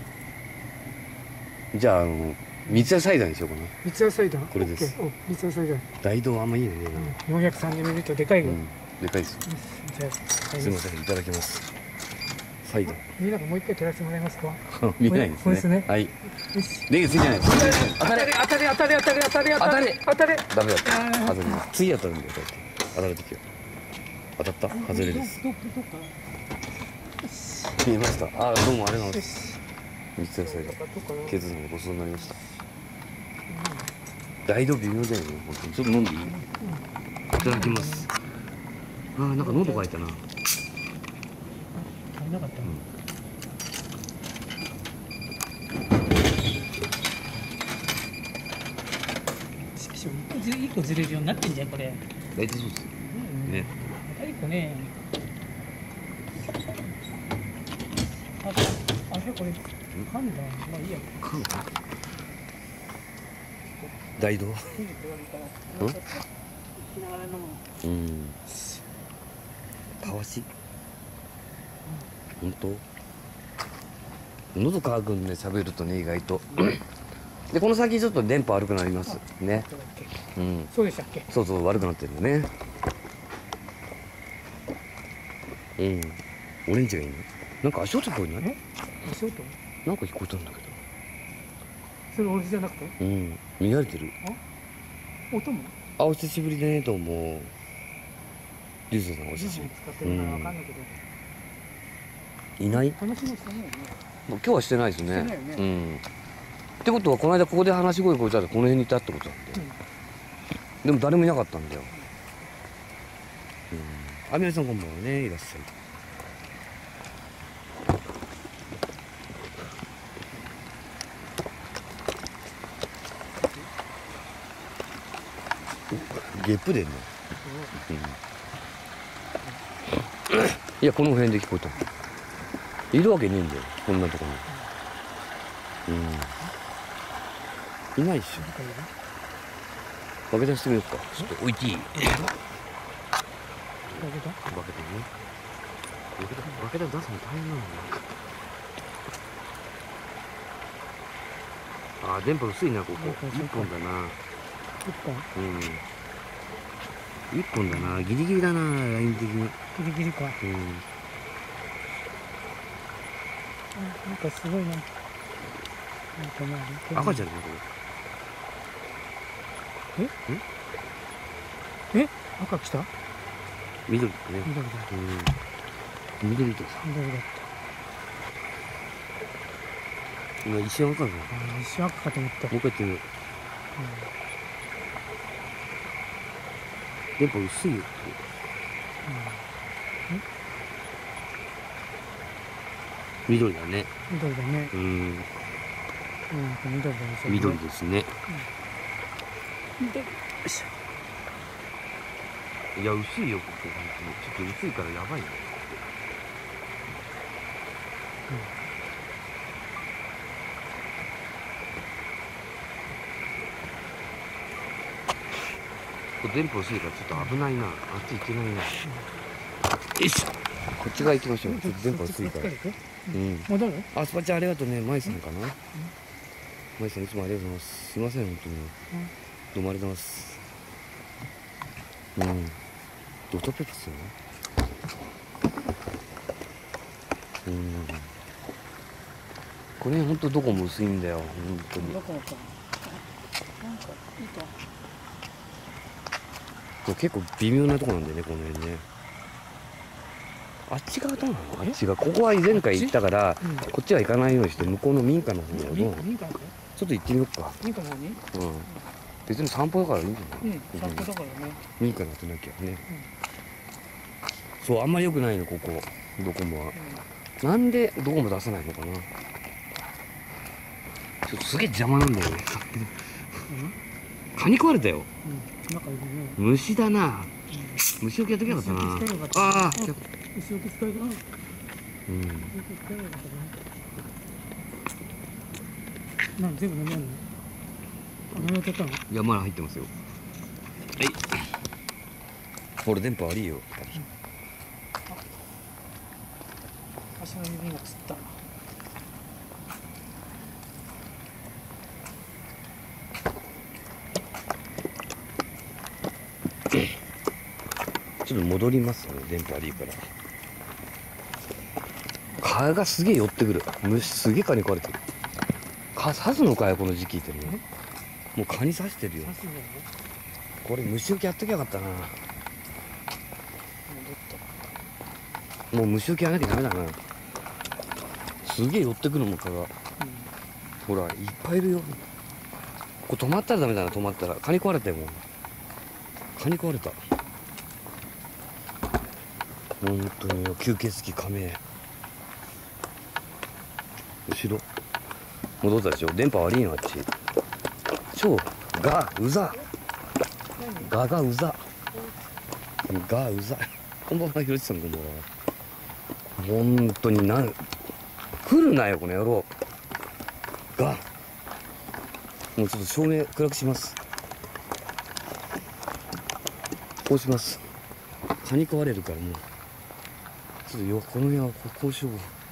じゃあ、あの、三ツ矢サイダーにしようかな。 三ツ矢サイダー。 これです。 お、三ツ矢サイダー。 大道あんまいいよね。 よんひゃくさんじゅうミリリットルでかいよ。 うん。でかいです。 じゃあ、 すみません、いただきます。サイダー。 みんながもう一回照らしてもらえますか？ 見ないですね。 そうですね。 はい。 よし。 電気ついてないです。当たれ。 当たれ当たれ当たれ当たれ当たれ当たれ。 ダメだった。外れます。次当たるんだよ。こうやって当たるときは。当たった。外れです。 どどどっか。 見えました。あ、どうもありがとうございまよす。 し。 三ツ矢サイダー。 どっかな。 ケツさんのごちそうになりました。大道微妙だよね。本当にちょっと飲んでいい？いただきます。あー、なんか喉乾いたな。 足りなかった。一個ずれるようになってんじゃんこれ。 大体そうですよ。ね。 一個ね。あ、あれこれ噛んだ。まあいいや。 噛んだ。大道。うん。たわし。本当。喉乾くんで喋るとね、意外と。で、この先ちょっと電波悪くなりますね。うん。 そうでしたっけ？ そうそう、悪くなってるんだね。うん。オレンジがいいね。なんか足音聞こえない？ 足音？ なんか聞こえたんだけど。 それ俺じゃなくて？ うん。見られてる。 あ？音も？ あ、お久しぶりね、どうも。リュウセイさん、お久しぶり。 使ってるからわかんないけど。 いない？ 話もしたね。 今日はしてないですね。 してないよね。 うん。ってことは、この間ここで話し声聞こえたら、この辺にいたってことなんで。でも誰もいなかったんだよ。うん。あ、皆さんこんばんはね、いらっしゃい。ゲップでんの。うん。いや、この辺で聞こえた。いるわけねえんだよ、こんなとこに。うん。いないっしょ。分け出してみようか。ちょっと置いていい？分けた？分けたね。分けた、分けた出すの大変なんだよ。あー、電波薄いな、ここ。一本だな。 一本？ うん。一本だな。ギリギリだな、ライン的に。 ギリギリか。 うん。 なんかすごいな。なんか赤じゃないこれ。え？え？赤来た？ 緑だね。 緑だ。 うん。緑とさ。 緑だった。 今一瞬赤か。 ああ、一瞬赤かと思った。 もう一回やってみよう。電波薄いよ。緑だね。 緑だね。 うん。 うん、緑だね。 緑ですね。 緑。よいしょ。 いや、薄いよ、ここ。ちょっと薄いからやばいね。これ電波薄いからちょっと危ないな。あっち行けないな。よいしょ。こっち側行きましょう。ちょっと電波薄いから。うん。 戻る？ あ、スパチャありがとうね。マイさんかな。マイさんいつもありがとうございます。すいません、本当に。どうもありがとうございます。うん。ドトペプスよね。うん。これ本当どこも薄いんだよ。本当に。 どこか。なんかいいか。 これ結構微妙なとこなんだよね、この辺ね。あっち側どうなの？あっち側。ここは前回行ったから、うん、こっちは行かないようにして、向こうの民家の方にはどうなの？ちょっと行ってみようか。 民家の方に？うん。 別に散歩だからいいんじゃない？ うん、散歩だからね。 民家になってなきゃね。うん、そう、あんまり良くないの、ここ。ドコモは。うん、なんでドコモ出さないのかな。 ちょっとすげえ邪魔なんだよね。蚊に食われたよ。 うん、中いるね。 虫だな。虫除けやっときゃよかったな。ああ。 虫除け使えたな。 うん。 なん全部飲めるの？あ、飲めちゃったの？ いや、まだ入ってますよ。はい。これ電波悪いよ。 足の指がつった。 ちょっと戻りますね、電波悪いから。蚊がすげえ寄ってくる。虫すげえ蚊に食われてる。蚊刺すのかよ、この時期ってね。もう蚊に刺してるよ。これ虫除けやっときゃよかったな。もう虫除けやらなきゃダメだな。すげえ寄ってくるもん、蚊が。うん、ほら、いっぱいいるよ。これ止まったらダメだな、止まったら。蚊に食われたよ、もう。蚊に食われた。本当によ、吸血鬼仮面。後ろ戻ったでしょ。電波悪いのあっち。超ガうざガがうざガうざ。こんばんは、ひろちさん、こんばんは。本当になん来るなよ、この野郎。ガもうちょっと照明暗くします。こうします。蚊に食われるからもうちょっとよ、この辺はこうしよう。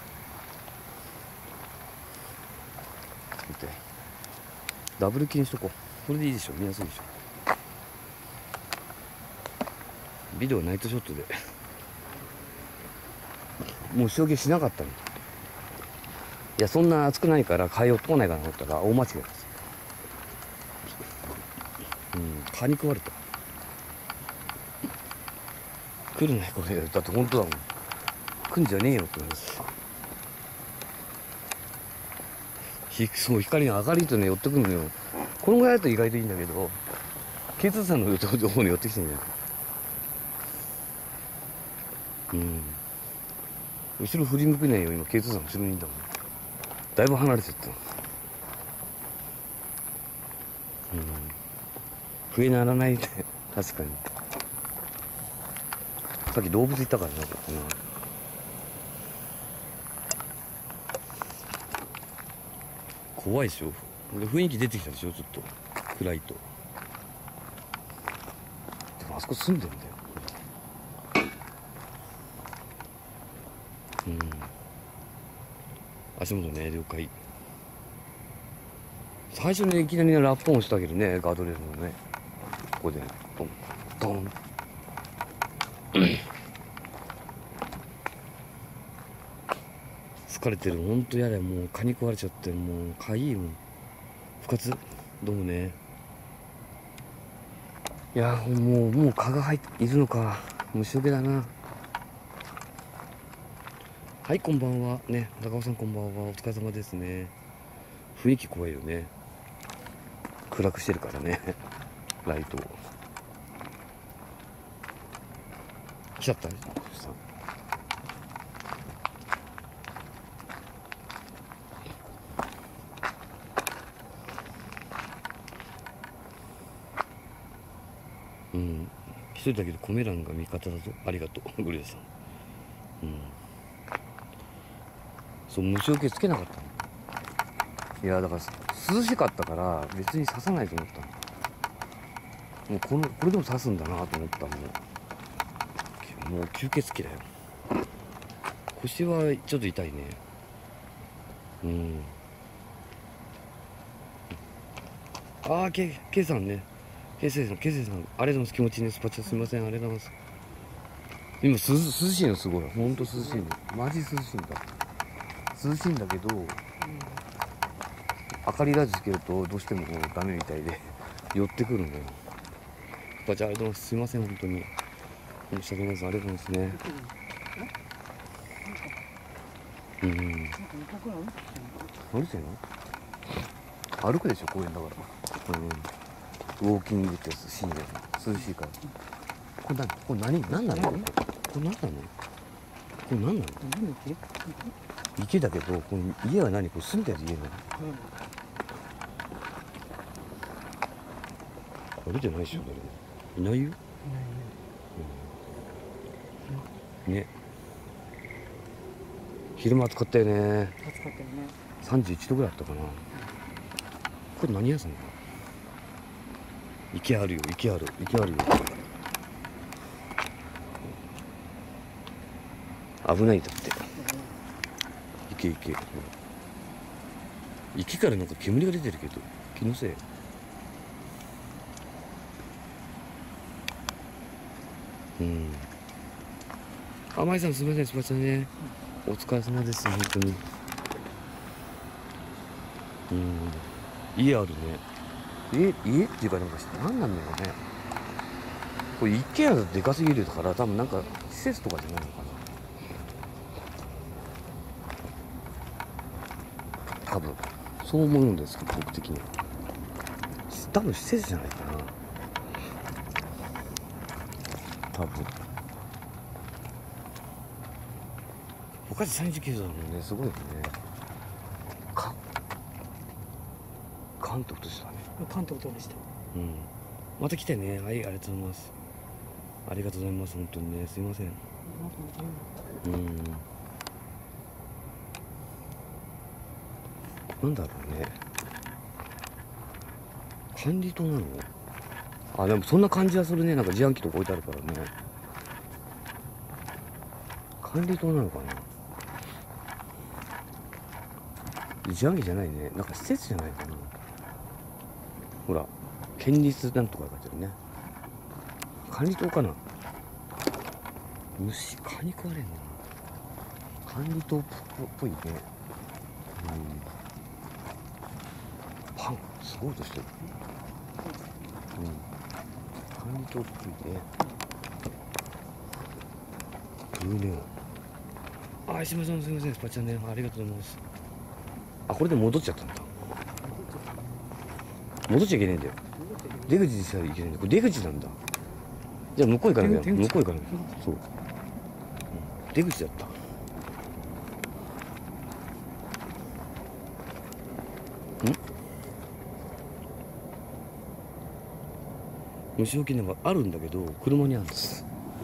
見て、ダブルキーにしとこう。これでいいでしょ、見やすいでしょ。ビデオナイトショットでもう塩気しなかったの。いや、そんな熱くないから蚊寄ってこないかなと思ったら大間違いです。うん、蚊に食われた。来るね、これ。だって本当だもん。来んじゃねえよって思います。ひそう、光が明るいとね、寄ってくるのよ。このぐらいだと意外といいんだけど、ケイツさんのところに寄ってきてんじゃん。うん。後ろ振り向けないよ、今、ケイツさん後ろにいたもん。だいぶ離れてった。うん。笛鳴らないね。確かに。さっき動物いたからな、ここな。怖いでしょ。で、雰囲気出てきたでしょ、ちょっと。暗いと。でもあそこ住んでんだよ。うん。足元ね、了解。最初にいきなりラップ音したけどね、ガードレールのね。ここで、ドン、ドン。疲れてる。ほんとやだよ。もう蚊に食われちゃって、もうかゆいもん。復活どうもね。いやもうもう蚊が入っているのか。虫除けだな。はい、こんばんはね。高尾さん、こんばんは。お疲れ様ですね。雰囲気怖いよね。暗くしてるからね、ライトを。来ちゃったさ。うん、一人だけどコメ欄が味方だぞ。ありがとう、グレーさん。うん、そう、虫除けつけなかったの。いや、だから涼しかったから別に刺さないと思ったの。もうこのこれでも刺すんだなと思ったの。もう吸血鬼だよ。腰はちょっと痛いね。うん。ああ、ケイさんね。ケイセイさん、ケイセイさん、ありがとうございます。気持ちいいね。スパチャすみません。ありがとうございます。今、涼しいの、すごい。ほんと涼しいの。マジ涼しいんだ。涼しいんだけど、うん、明かりラジつけるとどうしてもダメみたいで、寄ってくるんだよ。スパチャありがとうございます。すみません、本当に。申し訳ないです。ありがとうございますね。うん。歩いてんの？歩くでしょ、公園だから。うん。ウォーキングってやつ、深夜涼しいから。これ何？これ何？何なの？これ何なの？これ何なの？池だけど、この家は何？これ住んでる家なの？ 出てないでしょ誰もいないよ。 いないね。 ね、昼間暑かったよね。 暑かったよね。 さんじゅういちどぐらいあったかな。これ何屋さんだ。池あるよ、池ある、池あるよ。危ないんだって。池池、ほら池からなんか煙が出てるけど気のせい。うん。あ、まいさんすみません、すみませんね。お疲れ様です、本当に。うん。家あるね。え、家っていうかなんか何なんだろうね。これ一軒家だとでかすぎるから多分なんか施設とかじゃないのかな。多分そう思うんですけど僕的には。多分施設じゃないかな。多分。他でさんじゅうきゅうどだもんね、すごいよね。か関東としたね。 関東とでした。 うん。また来てね。はい、ありがとうございます。ありがとうございます、本当にね。すいません。うん。なんだろうね。管理棟なの？あ、でもそんな感じはするね。なんか自販機とか置いてあるからね。管理棟なのかな。自販機じゃないね。なんか施設じゃないかな。ほら、県立なんとか書いてるね。管理棟かな。虫、蚊に食われんな。管理棟っぽいね。うん。パン、すごい音してる。うん。管理棟っぽいね。ブーネオン。あ、すいません、すいません、スパチャンね。ありがとうございます。あ、これで戻っちゃったんだ。戻っちゃいけないんだよ。出口でさえいけないんだ。これ出口なんだ。じゃあ向こう行かなきゃ。向こう行かなきゃ。そう。うん、出口だった。ん？虫除けなんかあるんだけど、車にあるんです。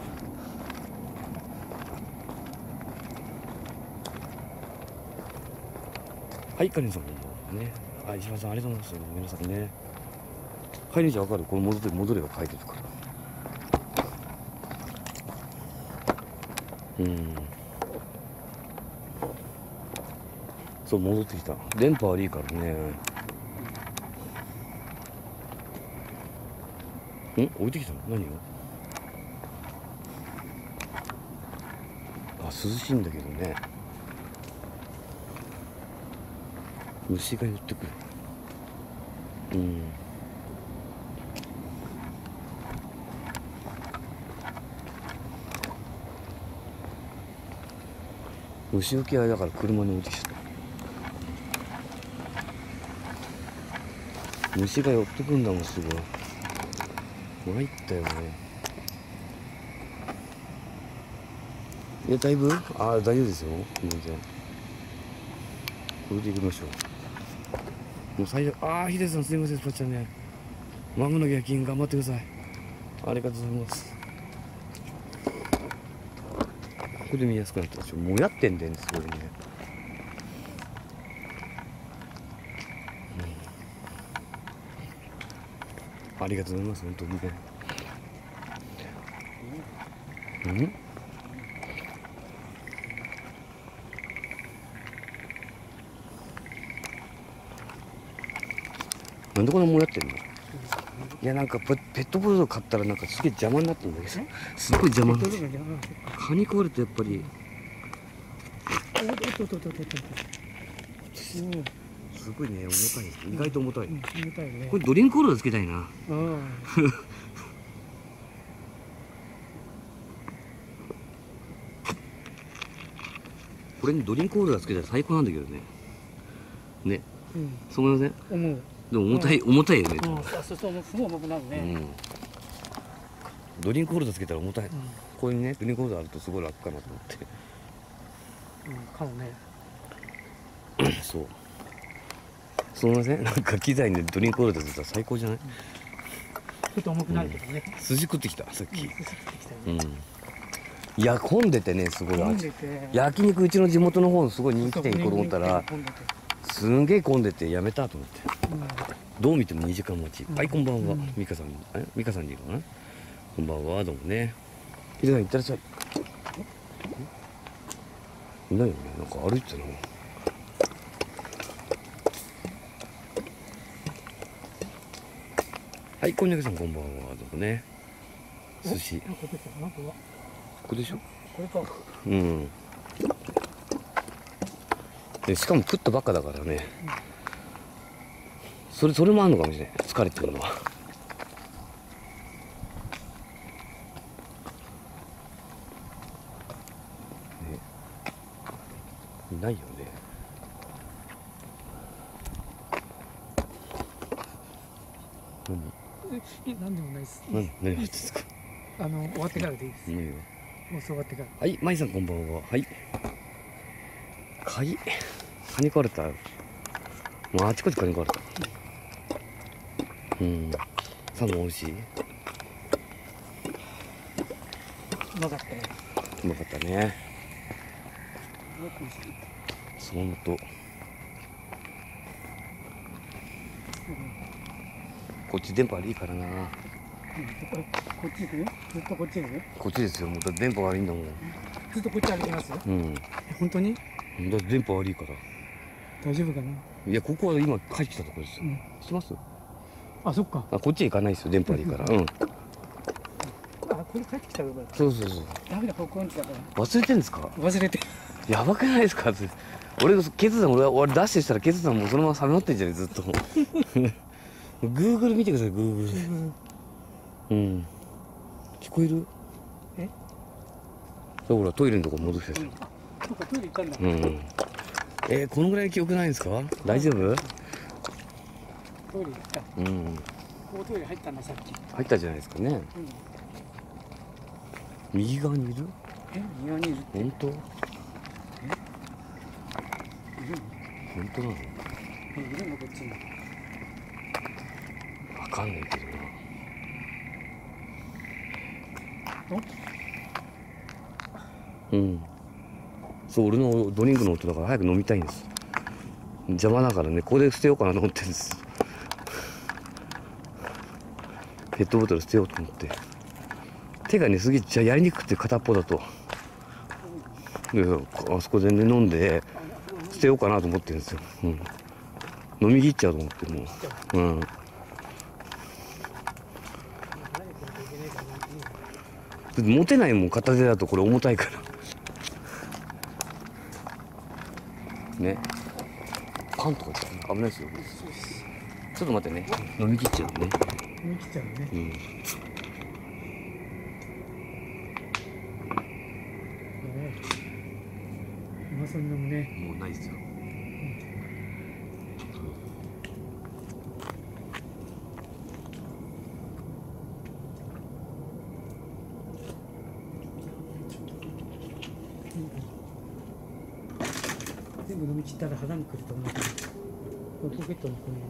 はい、カリンさんもね。あ、石橋さんありがとうございます。ごめんなさいね。帰り道わかる？これ戻れ、戻れば書いてるから。うん。そう、戻ってきた。電波悪いからね。ん？置いてきたの？何を？あ、涼しいんだけどね。虫が寄ってくる。うん。虫除けはだから車に置いてきちゃった。虫が寄ってくんだもん、すごい。参ったよね。いや、だいぶ、ああ、大丈夫ですよ。全然。これで行きましょう。もう最悪、ああ、ヒデさんすいません、スパチャね。まもなく夜勤頑張ってください。ありがとうございます。これで見やすくなったでしょ。もうやってんだよね、すごいね。うん、ありがとうございます、本当にね。うん？なんでこんなもやってんの？いや、なんかペットボトル買ったらなんかすげえ邪魔になってるんだけど、すっごい邪魔になってる。蚊に食われてやっぱりすごいね、重たいです。意外と重たい。 重たいね。 これドリンクホルダーつけたいな。これにドリンクホルダーつけたら最高なんだけどね。ね、うん、そう思いません？思う。でも重たい、うん、重たいよね。うん、そうそうそう、すごい重くなるね。うん、ドリンクホルダーつけたら重たい。うん、こういうね、ドリンクホルダーあるとすごい楽かなと思って。うん、かもね。そう。すみません、なんか機材にドリンクホルダーつけたら最高じゃない？ ょっと重くなるけどね。 筋食ってきたさっき。 うん、食ってきたよね。 うん。いや混んでてねすごい。 混んでて焼肉うちの地元の方のすごい人気店行こうと思ったら混んでてすんげえ混んでてやめたと思って。どう見てもにじかん待ち。 うんはいこんばんは。 うん美香さんえ美香さんでいいのかな。こんばんはどうもね。ヒデさんいってらっしゃい。いないよね。なんか歩いてたな。はいこんにゃくさんこんばんはどうもね。寿司。 なんか出てたなんかはここでしょ。 これか。 うんでしかも食ったばっかだからね、それそれもあるのかもしれない疲れてるのは。ね、いないよね。 え、えなんでもないです。 何何何ですか。 あの終わってからでいいです。 何が。 放送終わってから。 はいまいさんこんばんは。はいカニカニ食われた。もうあちこちカニ食われた。うんサーモン美味しい。 うまかったよ。 うまかったね。 よくしそのとこっち電波悪いからな。 ここっち行く？ずっとこっち行く？ こっちですよ。もうだって電波悪いんだもん。 ずっとこっち歩きます？ うん。 え本当に？ だって電波悪いから。 大丈夫かな？ いやここは今帰ってきたところですよ。 うん知ってます？ あ、そっか。 あこっちへ行かないですよ。電波悪いから。うん。 あ、これ帰ってきたらよかった。 そうそうそう。 ダメだ、ここんちだから忘れてんですか？ 忘れて。 やばくないですか？って俺がケツさん俺俺出してしたらケツさんもうそのまま冷め乗ってんじゃねずっと。グーグル見てくださいグーグル。うん。聞こえる？ え？ そうほらトイレのとこ戻してうんあ、そっかトイレ行ったんだ。 うん。えー、このぐらい記憶ないんですか？大丈夫？ トイレ行った。こうん。 こトイレ入ったんださっき。 入ったじゃないですかね。 うん。 右側にいる？ え、庭にいる？ 本当？ いる本当なの？ の？いるのこっちに。 わかんないけどな。うん。そう俺のドリンクの音だから早く飲みたいんです。邪魔だからねここで捨てようかなと思ってるんです。ペットボトル捨てようと思って。手がねすげえじゃあやりにくくて片っぽだと。であそこでね飲んで捨てようかなと思ってるんですよ。うん。飲み切っちゃうと思ってもう。うん。持てないもん片手だとこれ重たいからね。パンとか言ったら危ないですよ。ちょっと待ってね飲み切っちゃうね。 飲み切っちゃうね。 うん。 ねうまそうに飲むね。 もうないですよ。 全部飲み切ったら腹にくると思うけど、ポケットにこれ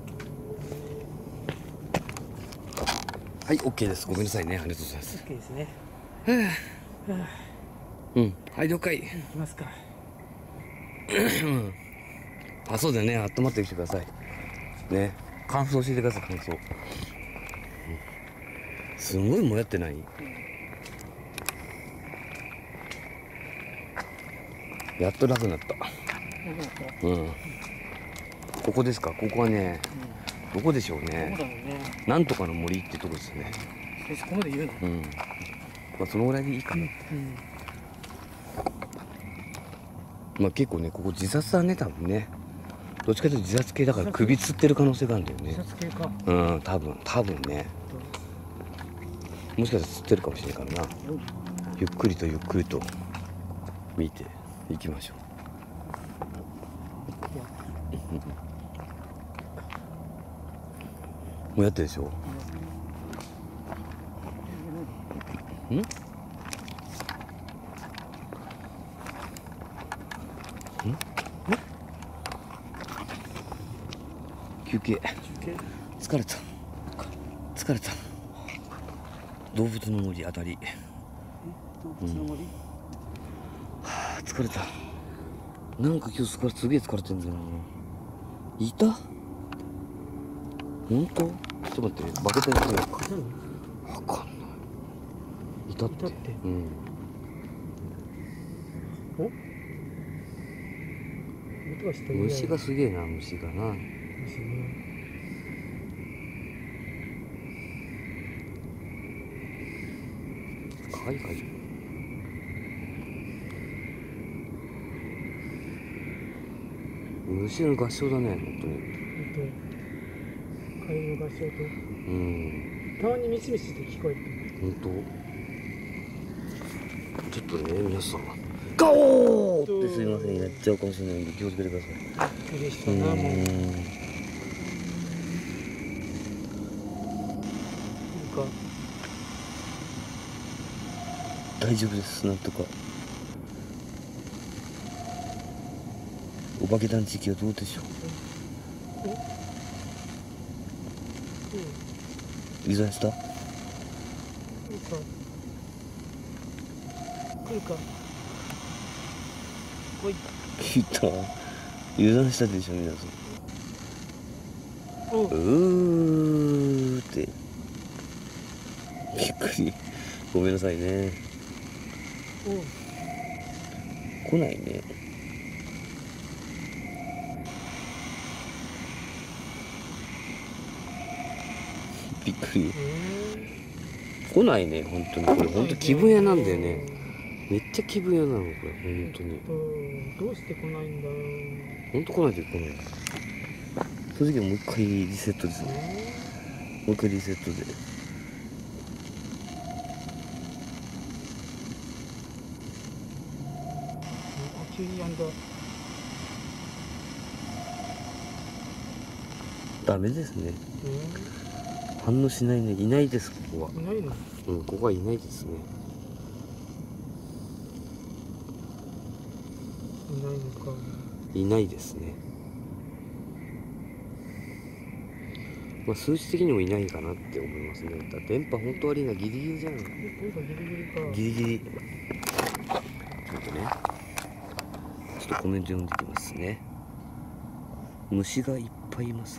はい、オッケーです。ごめんなさいね。ありがとうございます。 入れて。OK ですね。 はあ、 はあ、 うん、はい、了解。 行きますか。 あ、そうだよね。温まってきてください。ね、感想教えてください。感想。うん、すんごいもやってない？やっと楽になった。うん。ここですか。ここはね、どこでしょうそうね。 だよね。 なんとかの森ってとこですね。 え、そこまで言うの？ うん。まあ、そのぐらいでいいかな。 うん。 まあ、結構ね、ここ自殺だね、多分ね。どっちかというと自殺系だから首つってる可能性があるんだよね自。殺系か。 うん、多分、多分ね。もしかしたら釣ってるかもしれないからな。ゆっくりとゆっくりと見ていきましょう。もうやってるでしょ。ん？ん？休憩。 休憩。 疲れた。疲れた。 動物の森あたり。 動物の森、 はあ、疲れた。なんか今日疲れすげえ疲れてんだよな。いた？本当？ちょっと待って、バケツに入れようか。 何？ わかんない。いたって。 いたって。 うん。 お？音がしたぐらい。 虫がすげえな、虫がな。 虫ね。 かわいいかい。虫の合唱だね、本当に。 本当。カエルの合唱と。 うん。 たまにミシミシって聞こえて。 本当。ちょっとね、皆さん。ガオーってすいません、やっちゃうかもしれないんで、気をつけてください。 びっくりしたな、もう。なんか。 大丈夫です、なんとか。お化け団地行きはどうでしょう。油断した？ 来るか。来るか。来い。 来た。油断したでしょ、皆さん。 おう。 うーってびっくり。ごめんなさいね。 おう。 来ないね。びっくり。来ないね、本当に。これ本当気分屋なんだよね。めっちゃ気分屋なの、これ本当に。 どうして来ないんだろう。 本当来ないと来ない。その時はもう一回リセットですね。もう一回リセットで。 急にやんだ。 ダメですね。反応しないね。いないです、ここは。 いないの？ うん、ここはいないですね。 いないのか。 いないですね。まあ、数値的にもいないかなって思いますね。だ電波本当悪いな、ギリギリじゃん。 電波ギリギリか。 ギリギリ。ちょっとね。ちょっとコメント読んできますね。虫がいっぱいいます。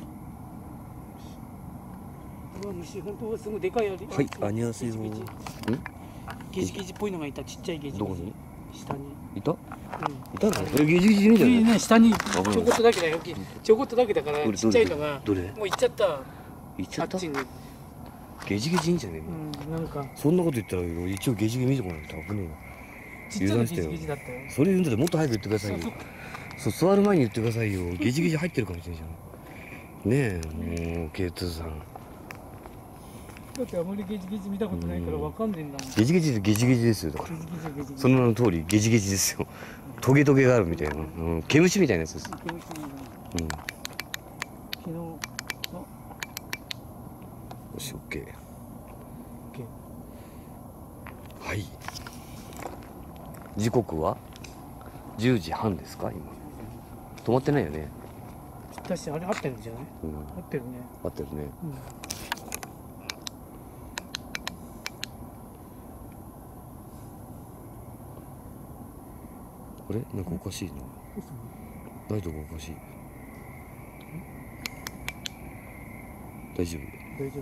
うわ、虫、本当はすごいでかいやり。 はい、あにわせよ。ん？ ゲジゲジっぽいのがいた、ちっちゃいゲジゲジ。 どこに？ 下に。 いた？ うん。 いたの？え、ゲジゲジいるんじゃない？ ね、下にちょこっとだけだよ。ちょこっとだけだからちっちゃいのが。 どれ？ もう行っちゃった。 行っちゃった？ あっちに。 ゲジゲジいいんじゃねえの？ うん、なんか。 そんなこと言ったら一応ゲジゲジ見とこないと危ねえな。 ちっちゃなゲジゲジだったよ。 それ言うんだってもっと早く言ってくださいよ。そう、座る前に言ってくださいよ。ゲジゲジ入ってるかもしれないじゃん。ねえ、もうケイツーさん。 だってあまりゲジゲジ見たことないからわかんねえんだもん。 ゲジゲジでゲジゲジですよ。だからその名の通りゲジゲジですよ。トゲトゲがあるみたいな、うん、毛虫みたいなやつです。 毛虫みたいな。 うん。 昨日。よし、オッケー。 オッケー。 はい。時刻はじゅうじはんですか今。止まってないよね。 ぴったしあれ合ってるんじゃない？ うん。 合ってるね。 合ってるね。 うん。 あれなんかおかしいな。ないとこおかしい。大丈夫？ 大丈夫。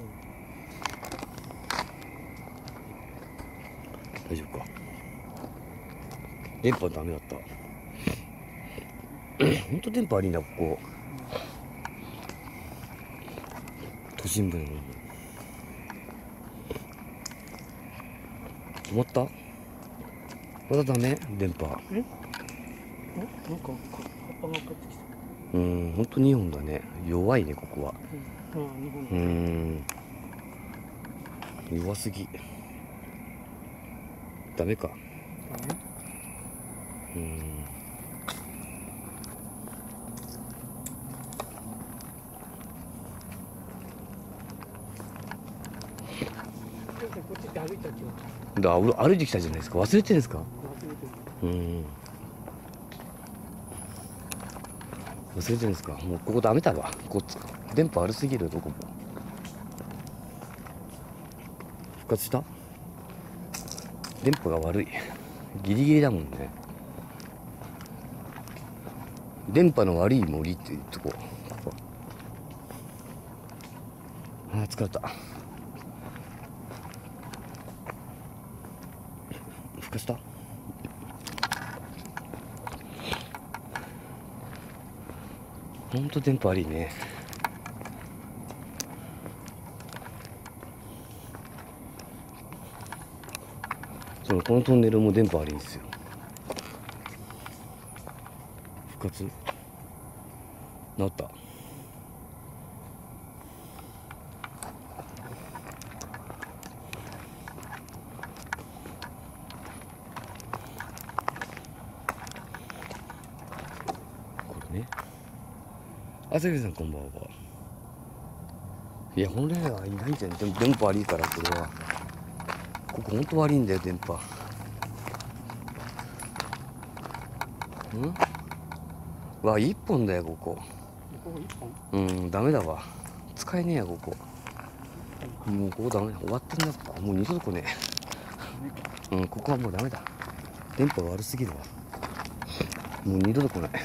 大丈夫か。電波ダメだった。本当電波悪いなここ。都心部なのに。止まった？まだダメ？電波。 え？お、なんか葉っぱがかってきた。 うん、本当にほんだね。弱いねここは。 うん、ああ、にほん。 うん。弱すぎ。ダメか。 ダメ？ うん。 こっちって歩いたっけ？ だ俺歩いてきたじゃないですか。忘れてるんですか？ 忘れてうる。 ん。忘れてるんですか？もうここダメだわ。こっ電波悪すぎるどこも。復活した？ 電波が悪い。ギリギリだもんね。電波の悪い森っていうとこ。ここああ疲れた。ふかした。ほんと電波悪いね。そう、このトンネルも電波悪いんですよ。復活治った。これね。朝日さんこんばんは。いや本来はいないじゃん。でも電波悪いからこれは。ここほんと悪いんだよ電波。んわ一本だよここ。 ここ一本？ うんダメだわ。使えねえやここ。もうここダメだ。終わってんだ。もう二度と来ねえ。うんここはもうダメだ。電波が悪すぎるわ。もう二度と来ない。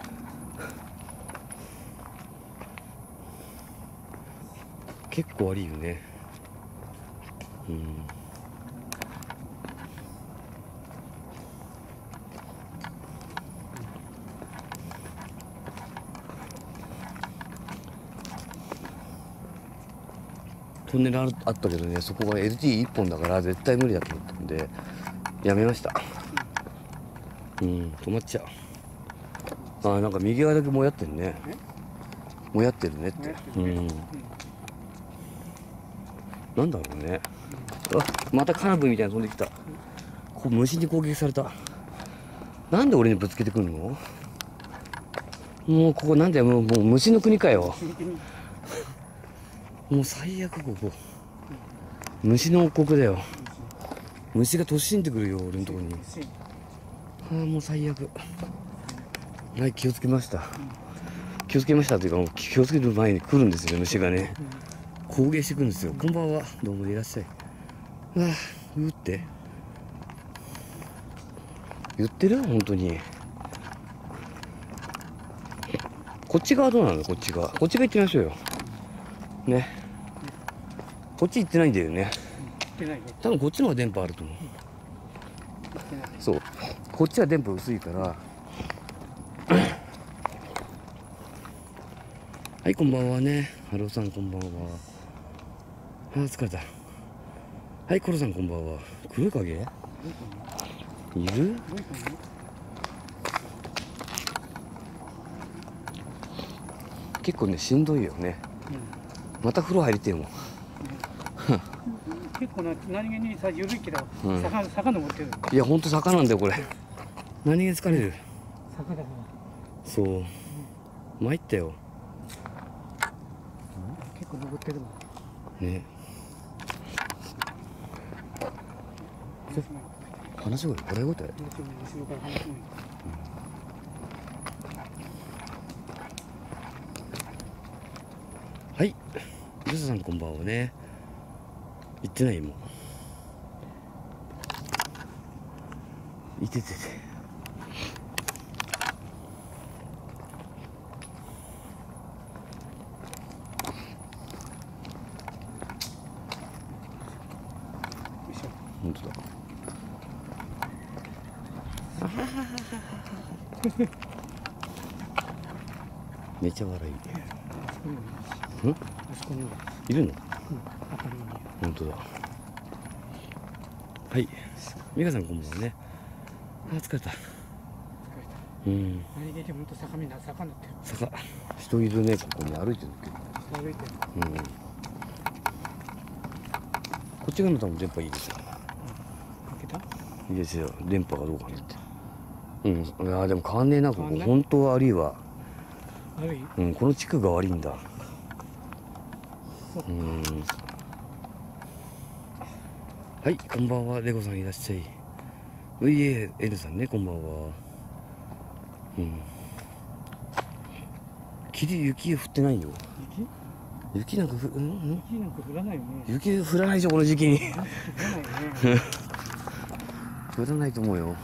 結構悪いよね。うんトンネルあったけどね、そこが エルティーいっ 本だから絶対無理だと思ったんでやめました。うん止まっちゃう。ああなんか右側だけもやってるね。もやってるねって。うんなんだろうね。あまたカナブみたいなの飛んできた。こう虫に攻撃された。なんで俺にぶつけてくるの。もうここなんだよ。もう、もう虫の国かよ。もう最悪ここ。虫の王国だよ。虫が突進ってくるよ俺のとこに。ああもう最悪。はい気をつけました。気をつけましたというかもう気をつける前に来るんですよ虫がね。攻撃してくるんですよ。こんばんはどうもいらっしゃい。ああうーって言ってる本当に。こっち側どうなの。こっち側こっち側行ってみましょうよね。こっち行ってないんだよね。多分こっちの方が電波あると思う。そうこっちは電波薄いからはいこんばんはね。ハローさんこんばんは。あー疲れた。はいコロさんこんばんは。黒い影いる。結構ねしんどいよね、うん、また風呂入りてえもん、うん、 結構な何気にさ緩いけど、うん、坂坂登ってる。 いやほんと坂なんだよこれ。何気に疲れる。 坂だからそう、うん、参ったよ、 うん、結構登ってるもんね。話がこれごとや。はい、ゆささんこんばんはね。行ってないもん。いててて。本当だ。めっちゃ笑い。うん？いるの？本当だ。はい。美香さんこんばんはね。あー疲れた。うん。 何気に本当坂みんな坂になってる。 坂。人いるねここに歩いてるけど。 歩いてる。 うん。こっち側の多分電波いいですよ。 開けた？ いいですよ。電波がどうかなって。うん。いやでも変わんねえなここ。本当は悪いわ。 悪い？ うんこの地区が悪いんだ。うん。はいこんばんはレゴさんいらっしゃい。ういえ N さんねこんばんは。うん。霧雪降ってないよ。雪？雪なんかふ、うんうん。 雪なんか降らないよね。 雪降らないでしょこの時期に。 降らないよね。 滑らないと思うよ。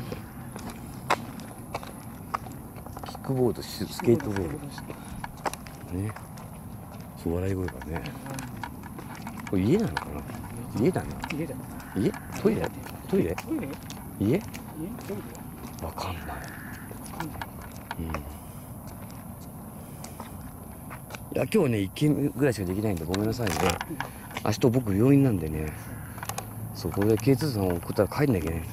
キックボード、スケートボードね。そう、笑い声がね。これ家なのかな。家だな。 家だな。 家、トイレ、トイレ、 トイレ？ 家、 家？トイレ？ わかんない。うん。いや、今日はね、一軒ぐらいしかできないんで、ごめんなさいね。明日僕病院なんでね。そこで ケーツー さんを送ったら帰んなきゃいけない。うん。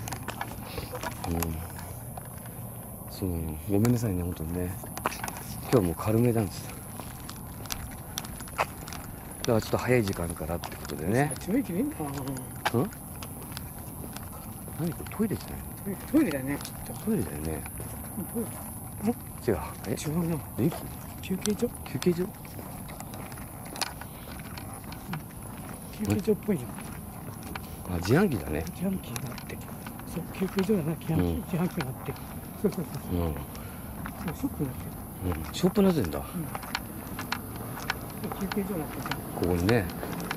そうなの。ごめんなさいね、本当にね。今日はもう軽めなんです。だからちょっと早い時間からってことでね。 トイレね。 うん？何これ、トイレじゃないの？ トイレだね、きっと。 トイレだよね。違う。え？ 違うな。 電気？ 休憩所？ 休憩所？ 休憩所っぽいじゃん。 あ、自販機だね。 自販機があって。そう、休憩所だな、自販機、 うん、 自販機があって。そうそうそう。 うん。 そう、ショップになってる。 うん、ショップになってんだ。 うん。休憩所になってる。 ここにね。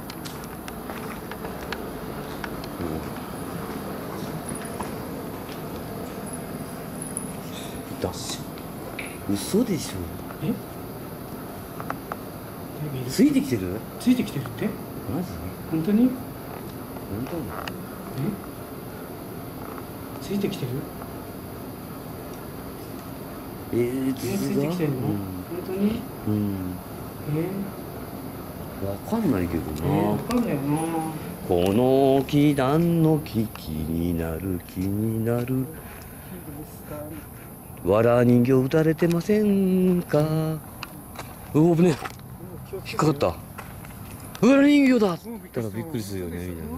うん。いた。嘘でしょ。 え？ ついてきてる？ ついてきてるって？ マジ？ 本当に？ 本当に？ え？ついてきてる？ えー、 ついてきてるの？ うん、 本当に？ うん。 えー、 わかんないけどな。 えー、わかんないよな。 この木何の木？気になる気になる。わら人形打たれてませんか？うお、危ねえ。引っかかった。うわら人形だって言ったらびっくりするよね、みたいなね。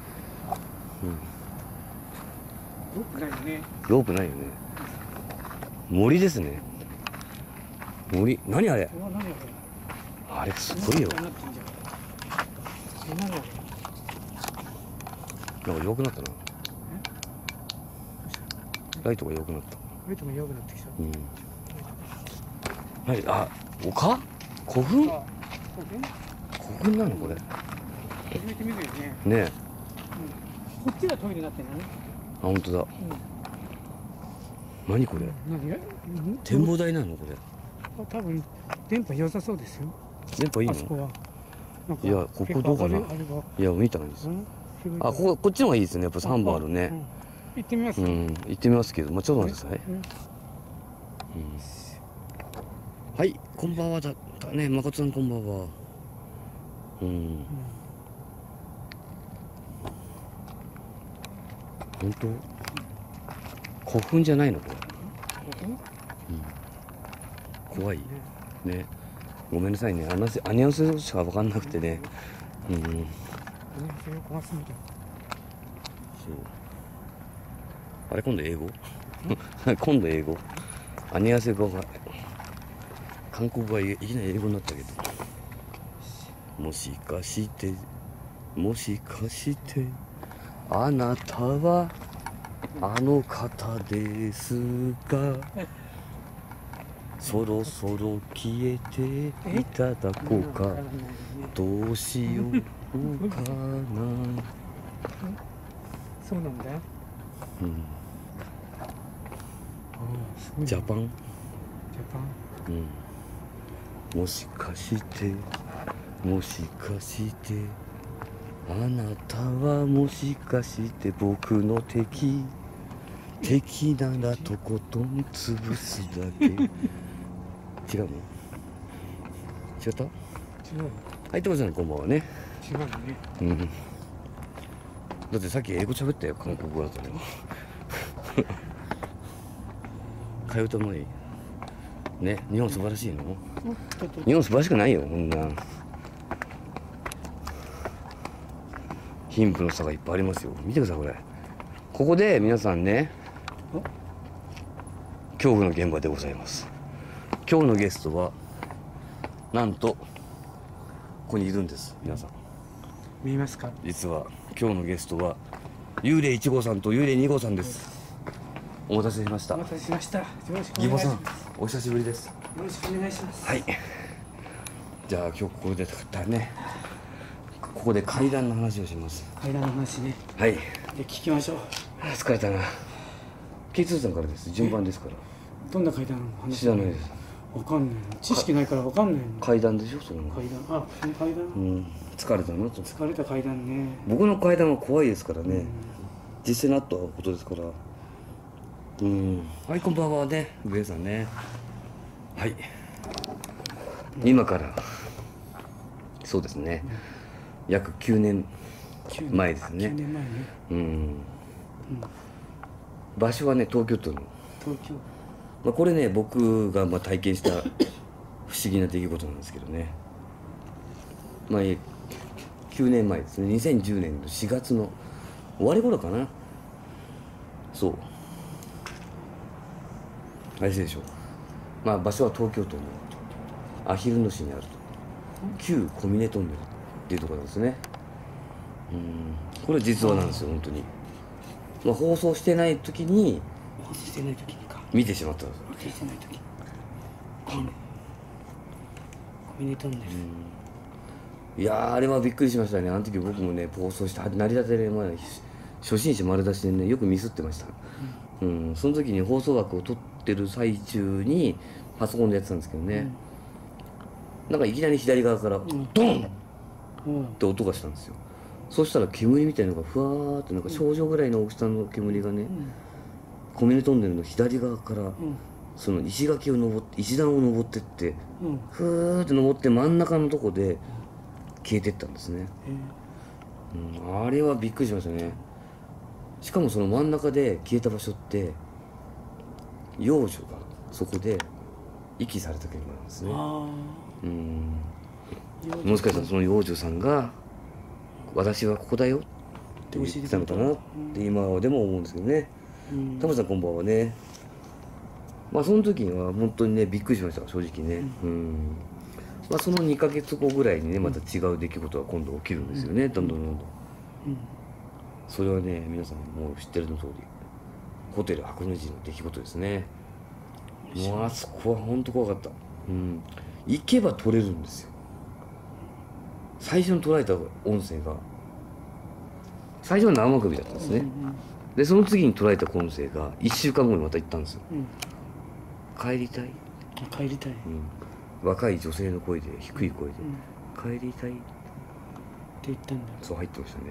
ロープないよね。 ロープないよね。森ですね。森、何あれ？ うわ、何あれ？ あれすごいよ。 なってんじゃん。何あれ？ なんか弱くなったな。ライトが弱くなった。 ライトが弱くなってきた。 うん。はい、あ、丘？古墳？ あ、 古墳なのこれ。 初めて見るよね。 ねえ。 うん。こっちがトイレになってんのね。 あ、本当だ。 うん。 何これ？ 何が？ 展望台なのこれ。 多分電波良さそうですよ。 電波いいの？ あそこは。なんかいや、ここどうかな。 あれあれがいや、見たんです。 うんあ、ここ、こっちの方がいいですね。やっぱさんぼんあるね。 うん、行ってみます。 うん、行ってみますけど、まあ、ちょっと待ってください。 うんうん、はい、こんばんはだったね、誠さんこんばんは。うん。うん、本当？古墳じゃないのこれ。うん。怖い。ね。ごめんなさいね。アナウンス、アナウンスしか分かんなくてね。うん。そう。あれ今度英語？今度英語？アニアセ語が韓国語がいきなり英語になったけど。もしかしてもしかしてあなたはあの方ですか？そろそろ消えていただこうか。どうしようかな。 そうなんだよ。 うん。ジャパン。 ジャパン。 うん。もしかしてもしかしてあなたはもしかして僕の敵敵ならとことん潰すだけ。違うの？違った？ 違う。 はい、ともさんこんばんはね。 違うね。 うん。だってさっき英語喋ったよ、韓国語だったね。通うともいい。ね、日本素晴らしいの？日本素晴らしくないよ、こんな。貧富の差がいっぱいありますよ。見てください、これ。ここで皆さんね、恐怖の現場でございます。今日のゲストは、なんと、ここにいるんです、皆さん。 見えますか？ 実は、今日のゲストは、幽霊いち号さんと幽霊に号さんです。お待たせしました。 お待たせしました。よろしくお義母さん願いします。、 お久しぶりです。 よろしくお願いします。 はい。じゃあ今日ここでね、ここで階段の話をします。 階段の話ね。 はい。 で聞きましょう。 あ疲れたな。ケイツーさんからです。順番ですから。 どんな階段の話？ 知らないです。 わかんない。知識ないからわかんない。 階段でしょそれも。 階段。あ、その階段。 うん。疲れたなと。 疲れた階段ね。 僕の階段は怖いですからね。 うん、 実際にあったことですから。うん。はい、こんばんはね、上さんね。はい。うん、今からそうですね。うん、約きゅうねんまえですね。 きゅうねんまえね。 うん。うん、場所はね東京都の。 東京。 まあこれね僕がまあ体験した不思議な出来事なんですけどね。まあきゅうねんまえですね。にせんじゅうねんのしがつの終わり頃かな。そう。あれでしょう。まあ場所は東京都のあきる野市にあると旧小峰トンネルっていうところなんですね。うん。これ実話なんですよ本当に。まあ放送してない時に放送してない時にか見てしまったんですよ。 放送してない時に。小峰トンネル。 いやーあれはびっくりしましたね。あの時僕もね放送して成り立てで、まあ、初心者丸出しでねよくミスってました。うん、うん、その時に放送枠を撮ってる最中にパソコンでやってたんですけどね、うん、なんかいきなり左側からドンって音がしたんですよ。そしたら煙みたいなのがふわーってなんか少女ぐらいの大きさの煙がね、うん、小峰トンネルの左側から、うん、その石垣を登って石段を登ってって、うん、ふーって登って真ん中のとこで消えてったんですね、うん、あれはびっくりしましたね。しかもその真ん中で消えた場所って幼女がそこで遺棄された現場なんですね。うん、もしかしたらその幼女さんが私はここだよって言ってたのかなって今でも思うんですけどね。タモさんこんばんはね。まあその時には本当にねびっくりしました正直ね。うん、うんまあ、そのにかげつごぐらいにねまた違う出来事が今度起きるんですよね、うん、どんどんどんどん、うん、それはね皆さんもう知ってるの通りホテル箱根路の出来事ですね。もうあそこは本当怖かった、うん、行けば撮れるんですよ。最初に捉えた音声が最初は生首だったんですね、うんうん、でその次に捉えた音声がいっしゅうかんごにまた行ったんですよ、うん、帰りたい帰りたい、 うん、若い女性の声で低い声で、うん、帰りたいって言ったんだ。 そう入ってましたね。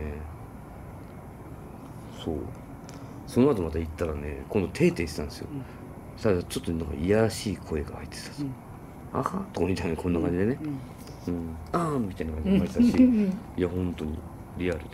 そうその後また行ったらね今度テーテーしてたんですよ、うん、そしたらちょっとなんかいやらしい声が入ってたんですよ、うん、あはとかみたいなこんな感じでね、うんうん、あーみたいな感じで入ってたし、うん、いや本当にリアルで、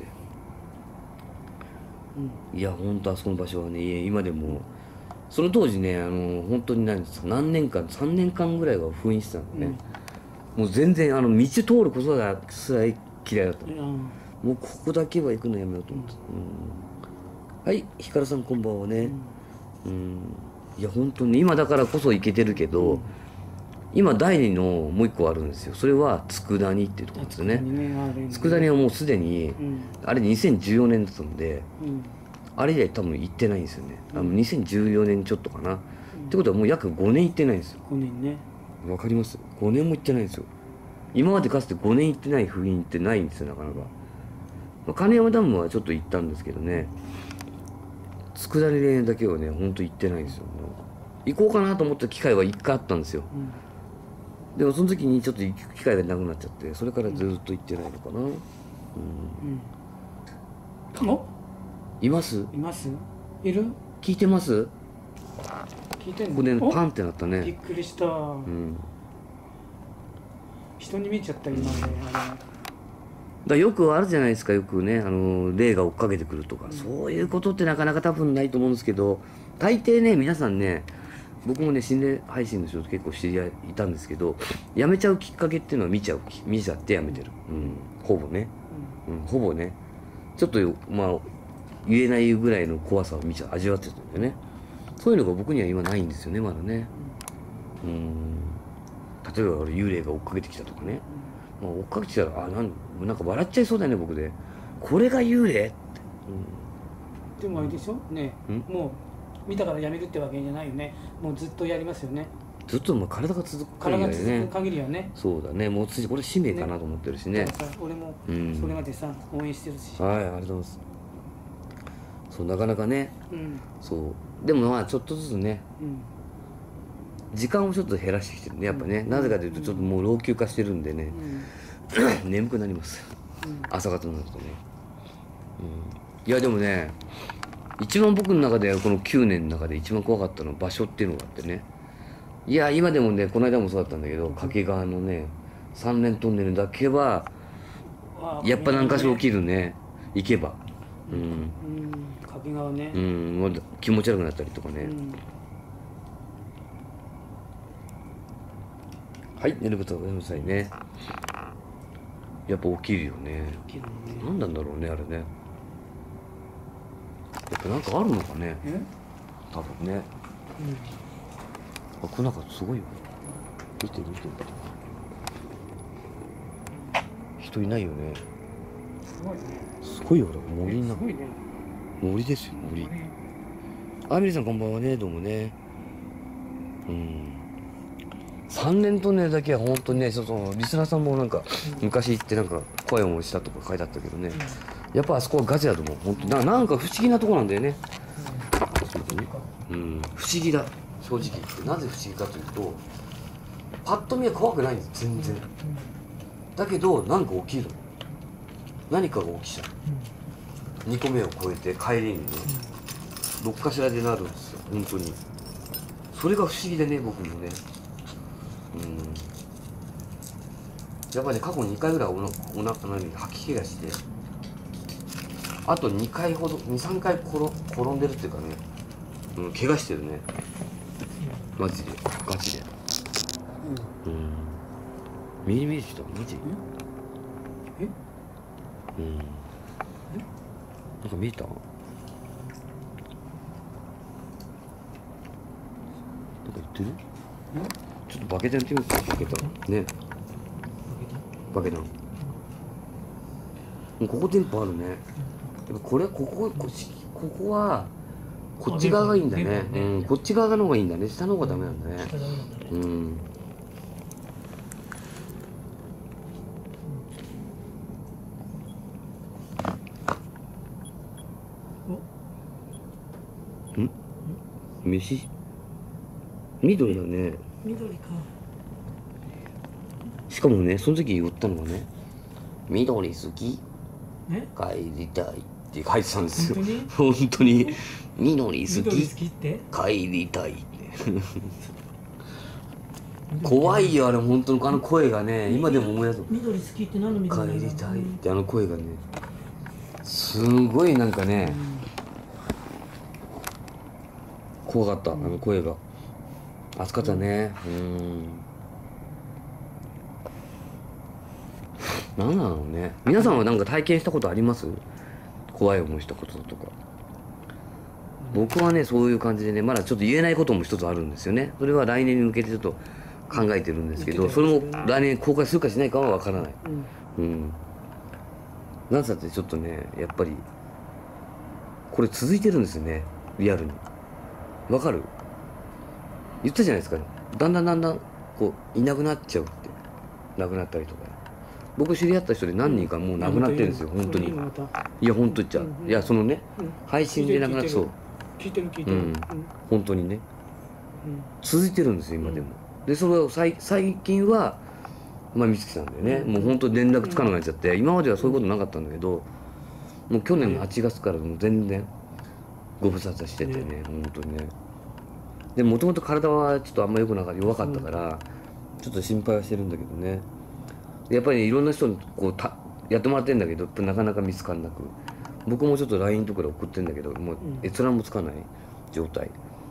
うん、いや本当あそこの場所はね今でもその当時ねあの本当に何ですか何年間さんねんかんぐらいは封印してたんでね、うん、もう全然あの道通ることがすらい嫌いだったの、うん、もうここだけは行くのやめようと思って、うん、はいひかるさんこんばんはね、うん、うん、いや本当に今だからこそ行けてるけど、うん、今だいにのもう一個あるんですよ。それは佃煮っていうところですよね。佃煮はもうすでに、うん、あれにせんじゅうよねんだったんで、うん、あれ以来多分行ってないんですよね、うん、あのにせんじゅうよねんちょっとかな、うん、ってことはもう約ごねん行ってないんですよ。 ごねんね。 わかります？ごねんも行ってないんですよ。今までかつてごねん行ってない封印ってないんですよなかなか、まあ、金山ダムはちょっと行ったんですけどね、佃煮だけはねほんと行ってないんですよ。行こうかなと思った機会はいっかいあったんですよ、うん、でもその時にちょっと行く機会がなくなっちゃってそれからずっと行ってないのかな。うん、 うん、おいますいますいる聞いてます聞いてんの。 ここでパンってなったね。 びっくりした、うん、人に見ちゃった今ね、うん、あれだよくあるじゃないですか。よくねあの霊が追っかけてくるとか、うん、そういうことってなかなか多分ないと思うんですけど大抵ね皆さんね僕もね心霊配信の人と結構知り合いいたんですけどやめちゃうきっかけっていうのは見ちゃう見ちゃってやめてる、うん、ほぼね、うんうん、ほぼねちょっとまあ言えないぐらいの怖さを見ちゃ味わってたんでねそういうのが僕には今ないんですよねまだね。うん例えば俺幽霊が追っかけてきたとかね、まあ、追っかけてきたらあなんなんか笑っちゃいそうだよね僕でこれが幽霊って、 うん、でもあれでしょねもう見たからやめるってわけじゃないよね。もうずっとやりますよね。 ずっとまあ体が続く限りはね。体が続く限りはね。 そうだね。もう次これ使命かなと思ってるしね。ね俺もそれまでさ、うん、応援してるし。 はいありがとうございます。 そうなかなかね、 うん、 そうでもまあちょっとずつね、 うん、 時間をちょっと減らしてきてるねやっぱね、うん、なぜかというとちょっともう老朽化してるんでね、うん、眠くなります、うん、朝方になるとね、うん、いやでもね一番僕の中でこのきゅうねんの中で一番怖かったのは場所っていうのがあってね、いや今でもねこの間もそうだったんだけど掛川のね三連トンネルだけはやっぱ何か所起きるね行けば、うん、うん、 掛川ね、 うん、もう気持ち悪くなったりとかね、うん、はい寝ることごめんなさいね。やっぱ起きるよね。起きるね。何なんだろうねあれね。やっぱなんかあるのかね。多分ね。うん。あ、この中すごいよ。見て見て見て。人いないよね。 すごいね。 すごいよ、森な。 すごいね。 森ですよ、森。あ、みりさんこんばんはね、どうもね。うん。三連トンネルだけは本当にね、ちょっとリスナーさんもなんか、うん、昔行ってなんか怖い思いしたとか書いてあったけどね、うん、やっぱあそこはガチだと思う。本当な、なんか不思議なとこなんだよね。うん、うん、不思議だ。正直言ってなぜ不思議かというと、パッと見は怖くないんです全然。だけどなんか起きる。何かが起きちゃう。にこめを越えて帰りにね、どっかしらでなるんですよ本当に。それが不思議でね僕もね。うん、やっぱりね過去にかいぐらいおなおな何吐き気がして、あとにかいほどにさんかい転転んでるっていうかね、うん、怪我してるねマジでガチで、うん、うん、ミリミリしたマジえうん、なんか見えた？なんか言ってる？ちょっとバケタンやってみようか。バケタンね。バケタン。ここ店舗あるね。やっぱこれこここここはこっち側がいいんだね。うん、こっち側の方がいいんだね。下の方がダメなんだね。うん。ん？飯？緑だね。 緑か。 しかもね、その時言ったのがね、緑好き？帰りたいって書いてたんですよ。本当に緑好き？好きって帰りたいって。怖いよあれ本当にあの声がね、今でも思い出す。 緑好きって何の緑？ 帰りたいってあの声がね、すごいなんかね、うん、怖かったあの声が。熱かったね。うん。何なのね。皆さんは何か体験したことあります？怖い思いしたこととか。僕はねそういう感じでね、まだちょっと言えないことも一つあるんですよね。それは来年に向けてちょっと考えてるんですけど、それも来年公開するかしないかはわからない。うん、うん、なんだってちょっとねやっぱりこれ続いてるんですよね、リアルに。わかる？言ったじゃないですか、ね、だんだんだんだんこういなくなっちゃうって、亡くなったりとか。僕知り合った人で何人かもう亡くなってるんですよ、本当に。いや本当言っちゃう、いやそのね、配信で亡くなって、そう聞いてる聞いてる、うん、 本当にね、続いてるんですよ今でも。でそれを最最近はまあ美月さんでね、もう本当連絡つかなくなっちゃって、今まではそういうことなかったんだけど、もう去年のはちがつからもう全然ご無沙汰しててね、本当にね。でもともと体はちょっとあんま良くなかった、弱かったからちょっと心配はしてるんだけどね。やっぱり、ね、いろんな人にこうたやってもらってるんだけどなかなか見つかんなく、僕もちょっと ライン とかで送ってるんだけどもう閲覧もつかない状態、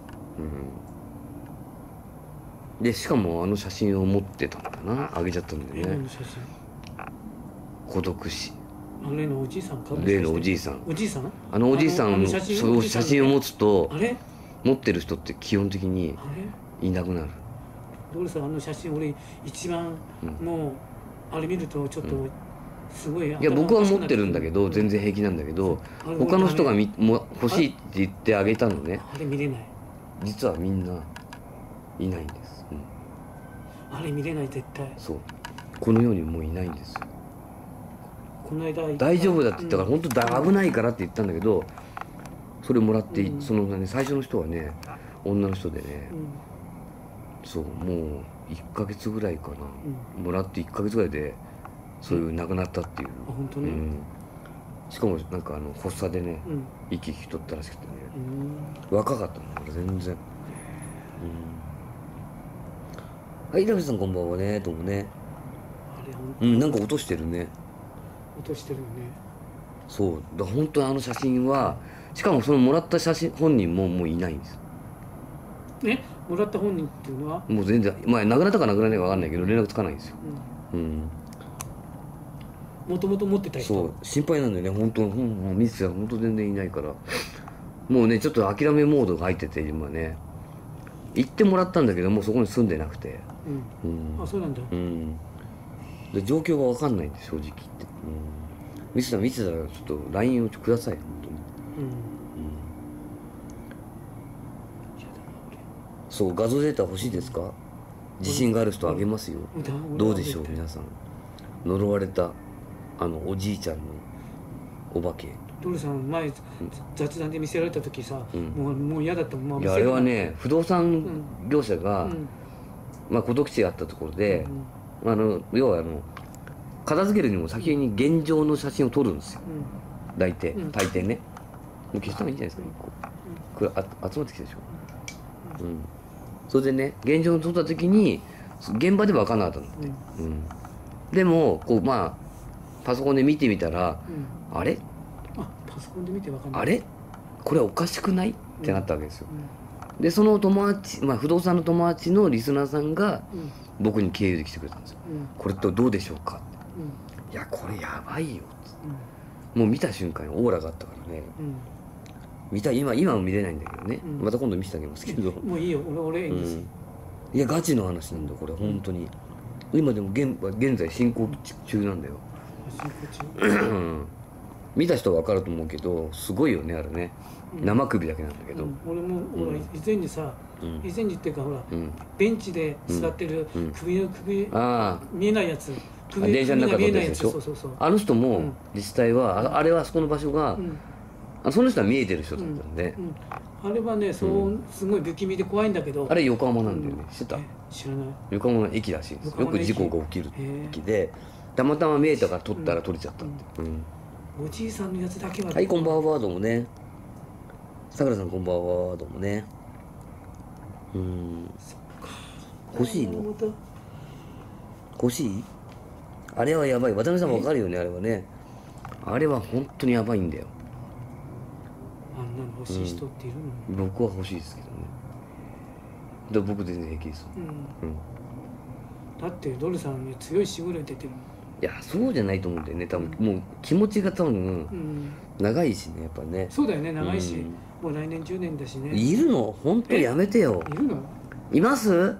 うん、でしかもあの写真を持ってたんだな、あげちゃったんだよね。孤独死、 例のおじいさんか。 例のおじいさん、 おじいさん、 あのおじいさんの写真を持つと、あれ持ってる人って基本的にいなくなる。 どうですかあの写真、俺一番もうあれ見るとちょっとすごい、うん、いや僕は持ってるんだけど全然平気なんだけど、他の人がみも欲しいって言ってあげたのね。 あれ見れない。 実はみんないないんです、 うん、あれ見れない絶対。 そうこの世にもういないんですよ。 この間大丈夫だって言ったから、うん、本当だ危ないからって言ったんだけど、 それもらって、 うんそのね最初の人はね女の人でね、 うんそうもういっかげつぐらいかな、 うんもらっていっかげつぐらいでそういう亡くなったっていう、 あ本当ねうん、しかもなんかあの発作でねうん息引き取ったらしくてね、 うん若かったの俺全然、うん、はい、ラビさんこんばんはね、どうもね。 あれ本うん、なんか落としてるね。 落としてるよねそうだ、本当にあの写真は、しかもそのもらった写真本人ももういないんです。 ねもらった本人っていうのは、 もう全然、まあ亡くなったか亡くならないか分かんないけど連絡つかないんですよ。うん、 もともと持ってた人そう心配なんだよね、本当、ほんもうミスは本当全然いないから、もうねちょっと諦めモードが入ってて今ね、行ってもらったんだけどもうそこに住んでなくて、 うんうん、 あそうなんだうんで状況が分かんないんで正直言って、うん、見せたら見せたらちょっと ライン をください本当に、 うんうん、そう画像データ欲しいですか？自信がある人あげますよ。どうでしょう皆さん、呪われたあのおじいちゃんのお化け。 ドルさん前雑談で見せられた時さ、 うんもうもう嫌だったもん、まいやあれはね不動産業者が、 うんまあ孤独地があったところで、 うんあの要はあの片付けるにも先に現状の写真を撮るんですよ大抵、 うん大抵ね。もう消した方がいいんじゃないですか、こうこれあ集まってきたでしょ。うんそれでね現状を撮った時に現場では分かんなかったの、 うんうん、でもこうまあパソコンで見てみたら、 うんあれあパソコンで見てわかんないあれこれおかしくないってなったわけですよ。でその友達、まあ、不動産の友達のリスナーさんがうん僕に経由で来てくれたんですよ。 うんこれとどうでしょうかってうんいやこれやばいようんもう見た瞬間にオーラがあったからね。 うん見た今今も見れないんだけどね、 うんまた今度見せてあげますけど、 もういいよ俺俺ういいですん、いやガチの話なんだこれ本当に。今でも現現在進行中なんだよ。 進行中うん見た人は分かると思うけどすごいよねあれね、 うん生首だけなんだけど、 うん俺も俺以前にさうん以前にっていうかほらうん、 ベンチで座ってるうん首の首あ見えないやつあ首電車の中首が見えないやつのやつでしょ。 そうそうそうあの人もうん自治体はああれはそこの場所が、 うんあその人は見えてる人だったんで、 うんあれはねそうすごい不気味で怖いんだけどあれ横浜なんだよね、知ってた？ え知らない横浜の駅らしいです。よく横浜の駅事故が起きるへえ駅でたまたま見えたから撮ったら撮れちゃったって、うんおじいさんのやつだけははいこんばんはどうもね。さくらさんこんばんはどうもね。うん欲しいのまた欲しい？あれはやばい。渡辺さんもわかるよねあれはね。あれは本当にやばいんだよ。 あんなの欲しい人っているの僕は欲しいですけどね。で僕全然平気です。 うんうんだってドルさんね強いしぐれ出てるいやそうじゃないと思うんだよね多分、もう気持ちが多分うん長いしねやっぱね。 そうだよね長いしうんもう来年じゅうねんだしねいるの本当にやめてよ。 いるのいます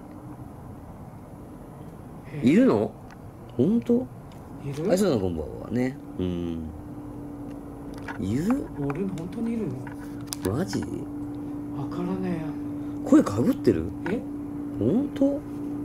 えいるの本当？ いるあそうだこんばんはね。うんいる？ 俺本当にいるのマジ？ わからね声かぶってる？ ええ本当？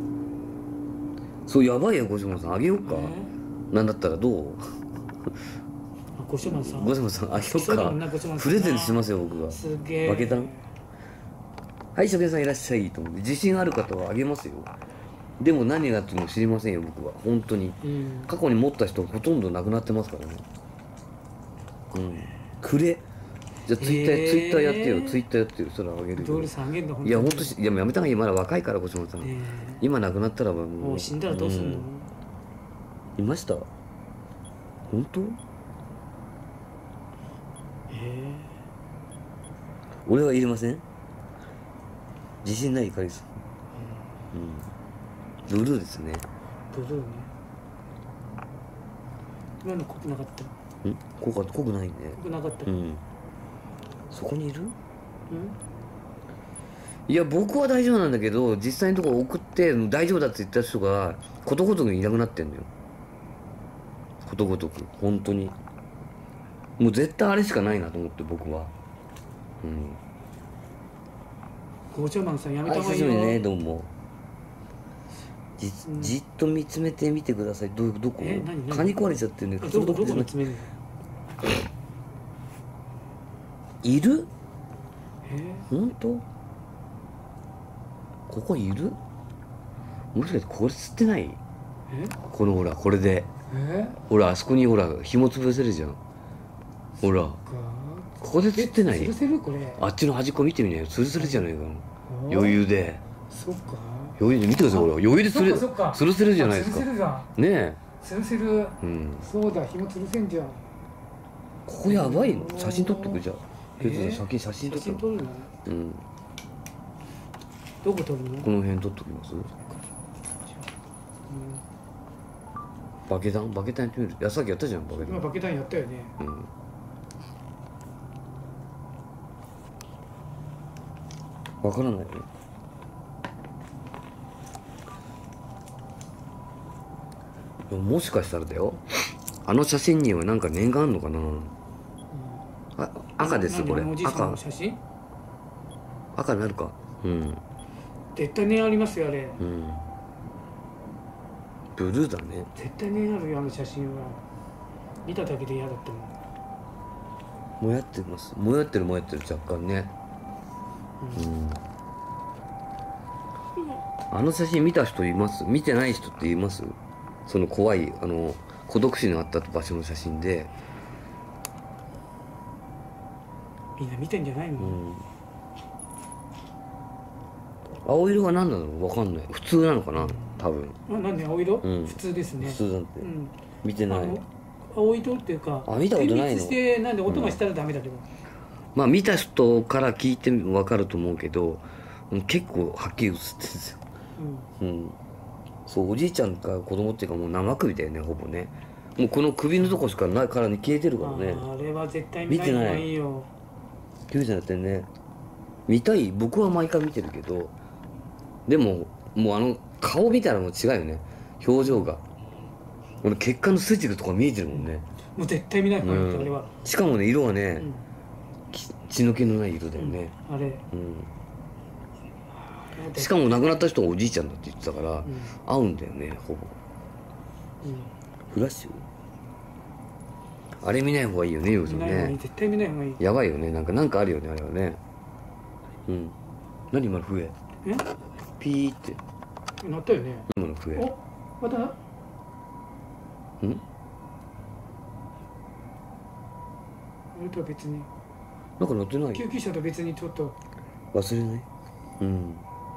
そうやばいよごしまさんあげようか。 えなんだったらどう？ あごしまさんごしまさんあげようそうだかもんなごしまさんプレゼントしますよ僕が。 すげえ負けたん？はい初見さんいらっしゃいと思って自信ある方はあげますよ。でも何があっても知りませんよ僕は本当に。 うん過去に持った人ほとんど亡くなってますからね。うんくれじゃあツイッター、 へーツイッターやってよツイッターやってよそれあげるよ。 ドルさんあげんの本いや本当しいややめた方がいいまだ若いからごしまさん、 ね今亡くなったらもうもう死んだらどうすんのんいました本当？ え俺は入れません。自信ないカリス。うんブルーですね。 ブルーね今の濃くなかったん濃か濃くないね。 濃くなかったうんうんそこにいる？いや僕は大丈夫なんだけど実際のところ送って大丈夫だって言った人がことごとくいなくなってんのよ。ことごとく本当にもう絶対あれしかないなと思って僕は。うんゴーチャマンさんやめあた方がいいよ久しぶりねどうも。じうんじっと見つめてみてください。どどこ？ え何何蚊に食われちゃってるね。 えどこどこに詰めるのいる？ え本当？ここいる？もしかしてこれ釣ってない？ えこのほらこれでえほらあそこにほら紐潰せるじゃん。ほらかここで釣ってないえ吊るせるこれ。 あっちの端っこ見てみなよ。吊るせるじゃないかあ余裕で。 そっか。 余裕で見てくださいほら余裕で釣れそっかそっか吊るせるじゃないですかあ吊るせるじゃん。 ねえ。 吊るせる。 うんそうだ、紐吊るせんじゃん。 ここやばいの。写真撮っとくじゃん。けどえ先写真撮っとく。 写真撮るの？ うんどこ撮るの？ この辺撮っときます。バケダンバケダンやってみる。いやさっきやったじゃんバケダン。 今バケダンやったよね。 うんわからないよね。でももしかしたらだよ、あの写真にはなんか念があんのかな。あ赤ですこれ。 何おじいさんの赤写真？ 赤になるか。うん絶対念ありますよあれ。 うんブルーだね。 絶対念あるよあの写真は。見ただけで嫌だったもん。 もやってます。もやってるもやってる若干ね。うんあの写真見た人います？見てない人っています？その怖いあの孤独死のあった場所の写真で。 みんな見てんじゃないの？ うん青色は何なの？わかんない。普通なのかな多分。 あ、なんで青色？ うん普通ですね。 普通だってうん。 見てない。 あの青色っていうか。 あ見たことないの点滅してなんで音がしたらダメだけど。 まあ見た人から聞いてわかると思うけどうん結構はっきり映ってるんですよ。 うん。 うんそうおじいちゃんか子供っていうかもう生首だよねほぼね。もうこの首のとこしかないからに消えてるからね。 ああれは絶対見ない方がいいよ。 きゅうじゃなってね見たい。僕は毎回見てるけどでももうあの顔見たらもう違うよね表情が。俺血管の筋とか見えてるもんね。 もう絶対見ない方がいいよ、 うんあれは。 しかもね色はね、 うんき血の気のない色だよね、 あれ。 うんあれしかも亡くなった人がおじいちゃんだって言ってたから、 うん合うんだよねほぼ。 うんフラッシュあれ見ない方がいいよねヨウさん見ない方がいい、 ね。 絶対見ない方がいい。 やばいよねなんかなんかあるよねあれはね。うん何今の笛えピーってなったよね。 今の笛お、またんあれとは別になんか乗ってない？ 救急車と別にちょっと忘れない？うん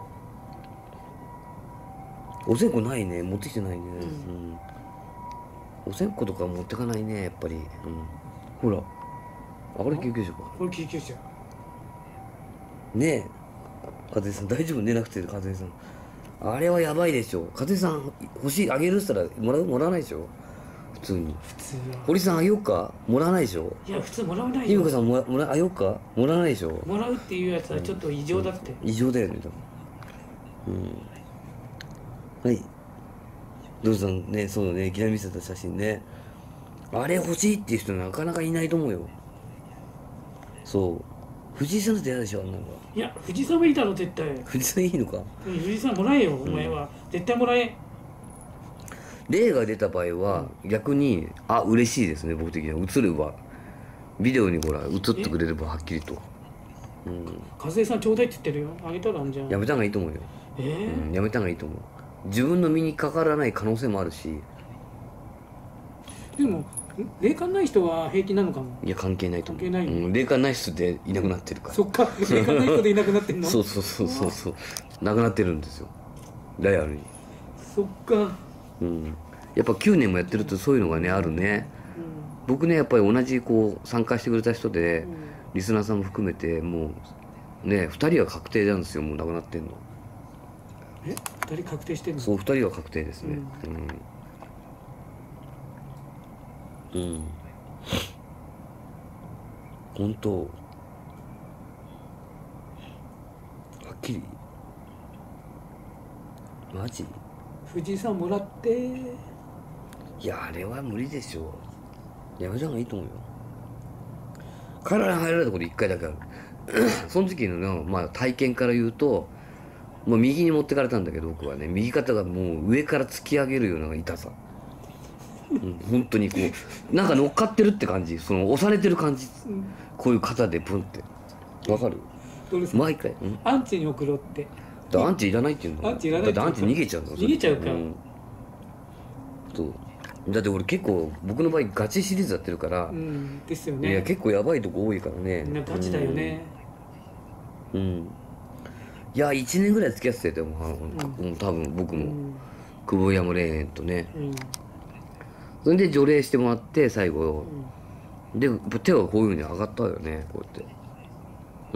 お線香ないね持ってきてないね。うん、お線香とか持ってかないねやっぱり。うんほらあれ救急車かこれ救急車。 ねえ和江さん大丈夫寝なくて和江さんあれはやばいでしょ。和江さん欲しいあげるっつったらもらうもらわないでしょ普通に。 普通は堀さんあげようかもらわないでしょ。 いや普通もらわないひみよ。 かさんもらもらあげようかもらわないでしょ。 もらうっていうやつはちょっと異常だって。 異常だよね多分。うんはいどうぞねそうだねいきなり見せた写真ねあれ欲しいっていう人なかなかいないと思うよ。そう藤井さんだって嫌でしょあんなの。 いや藤井さんはいいだろ絶対。 藤井さんいいのか。 うん藤井さんもらえよお前は、絶対もらえ。 例が出た場合は逆にあ嬉しいですね僕的には。映ればビデオにほら映ってくれればはっきりと。うん和江さんちょうだいって言ってるよ。あげたらあんじゃん。 やめた方がいいと思うよ。 えーうんやめた方がいいと思う。自分の身にかからない可能性もあるし。 でも霊感ない人は平気なのかも。 いや関係ないと思う。 関係ないうん、霊感ない人でいなくなってるから。 そっか霊感ない人でいなくなってんの。 そうそうそうそうそうなくなってるんですよライアルに。 そっか。 うんやっぱきゅうねんもやってるとそういうのがねあるね。僕ねやっぱり同じこう参加してくれた人で、 うんリスナーさんも含めてもうねふたりは確定なんですよもう亡くなってんの。 え二人確定してんの。 そうふたりは確定ですね。うん、うん、本当はっきりマジ藤井さんもらっていやあれは無理でしょやめた方がいいと思うよ。体に入られたこといっかいだけあるその時のね、まあ、体験から言うともう右に持ってかれたんだけど僕はね右肩がもう上から突き上げるような痛さ、うん、本当にこうなんか乗っかってるって感じその押されてる感じこういう肩でブンってわかるドルさん毎回、うん、 アンチに送ろうって。 だからアンチいらないって言うんだアンチいらないってだってアンチ逃げちゃうの逃げちゃうから、 ん、そうだって俺結構僕の場合ガチシリーズやってるから、 うん、ですよいね。 や結構やばいとこ多いからね。 みんなガチだよね。 うん、うん、いやいちねんぐらい付き合ってたよ、うん、多分僕も、うん、久保山霊園とね、うん、それで除霊してもらって最後、うん、で手はこういうふうに上がったよね、こうやって。うん、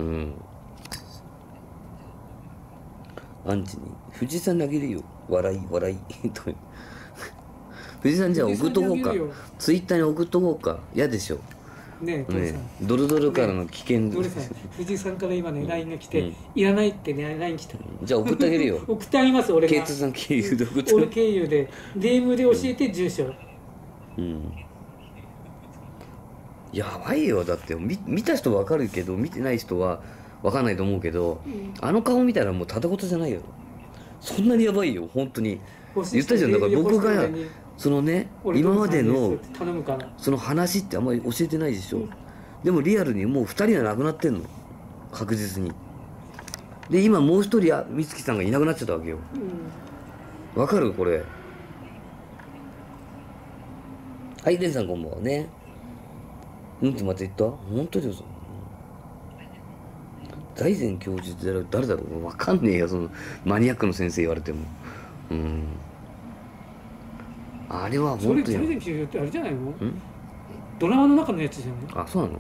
アンチに富士山投げるよ、笑い笑いと富士山じゃあ送っとこうか、ツイッターに送っとこうか。嫌でしょねえ、ねドルドルからの危険ドルさん、富士山から今ね ライン が来て、うん、いらないってね ライン 来た。 じゃあ送ってあげるよ送ってあげます、俺が。 ケイツさん経由で送ってあげる。 俺経由で ディーエム で教えて、住所。 うん、やばいよ。だって見見た人分かるけど見てない人は分かんないと思うけど、うん、あの顔見たらもうただ事じゃないよ。そんなにやばいよ本当に。言ったじゃん。だから僕がそのね今までのその話ってあんまり教えてないでしょ、うん、でもリアルにもうふたりは亡くなってんの確実に。で今もう一人美月さんがいなくなっちゃったわけよ。わ、うん、かるこれ。はい、レンさんこんばんはね。うんってまた言った？本当ですよ。財前教授って誰だろう？わかんねえよ、そのマニアックの先生言われても。うん。あれは本当に。 財前教授ってあれじゃないの？ドラマの中のやつじゃない？ あ、そうなの？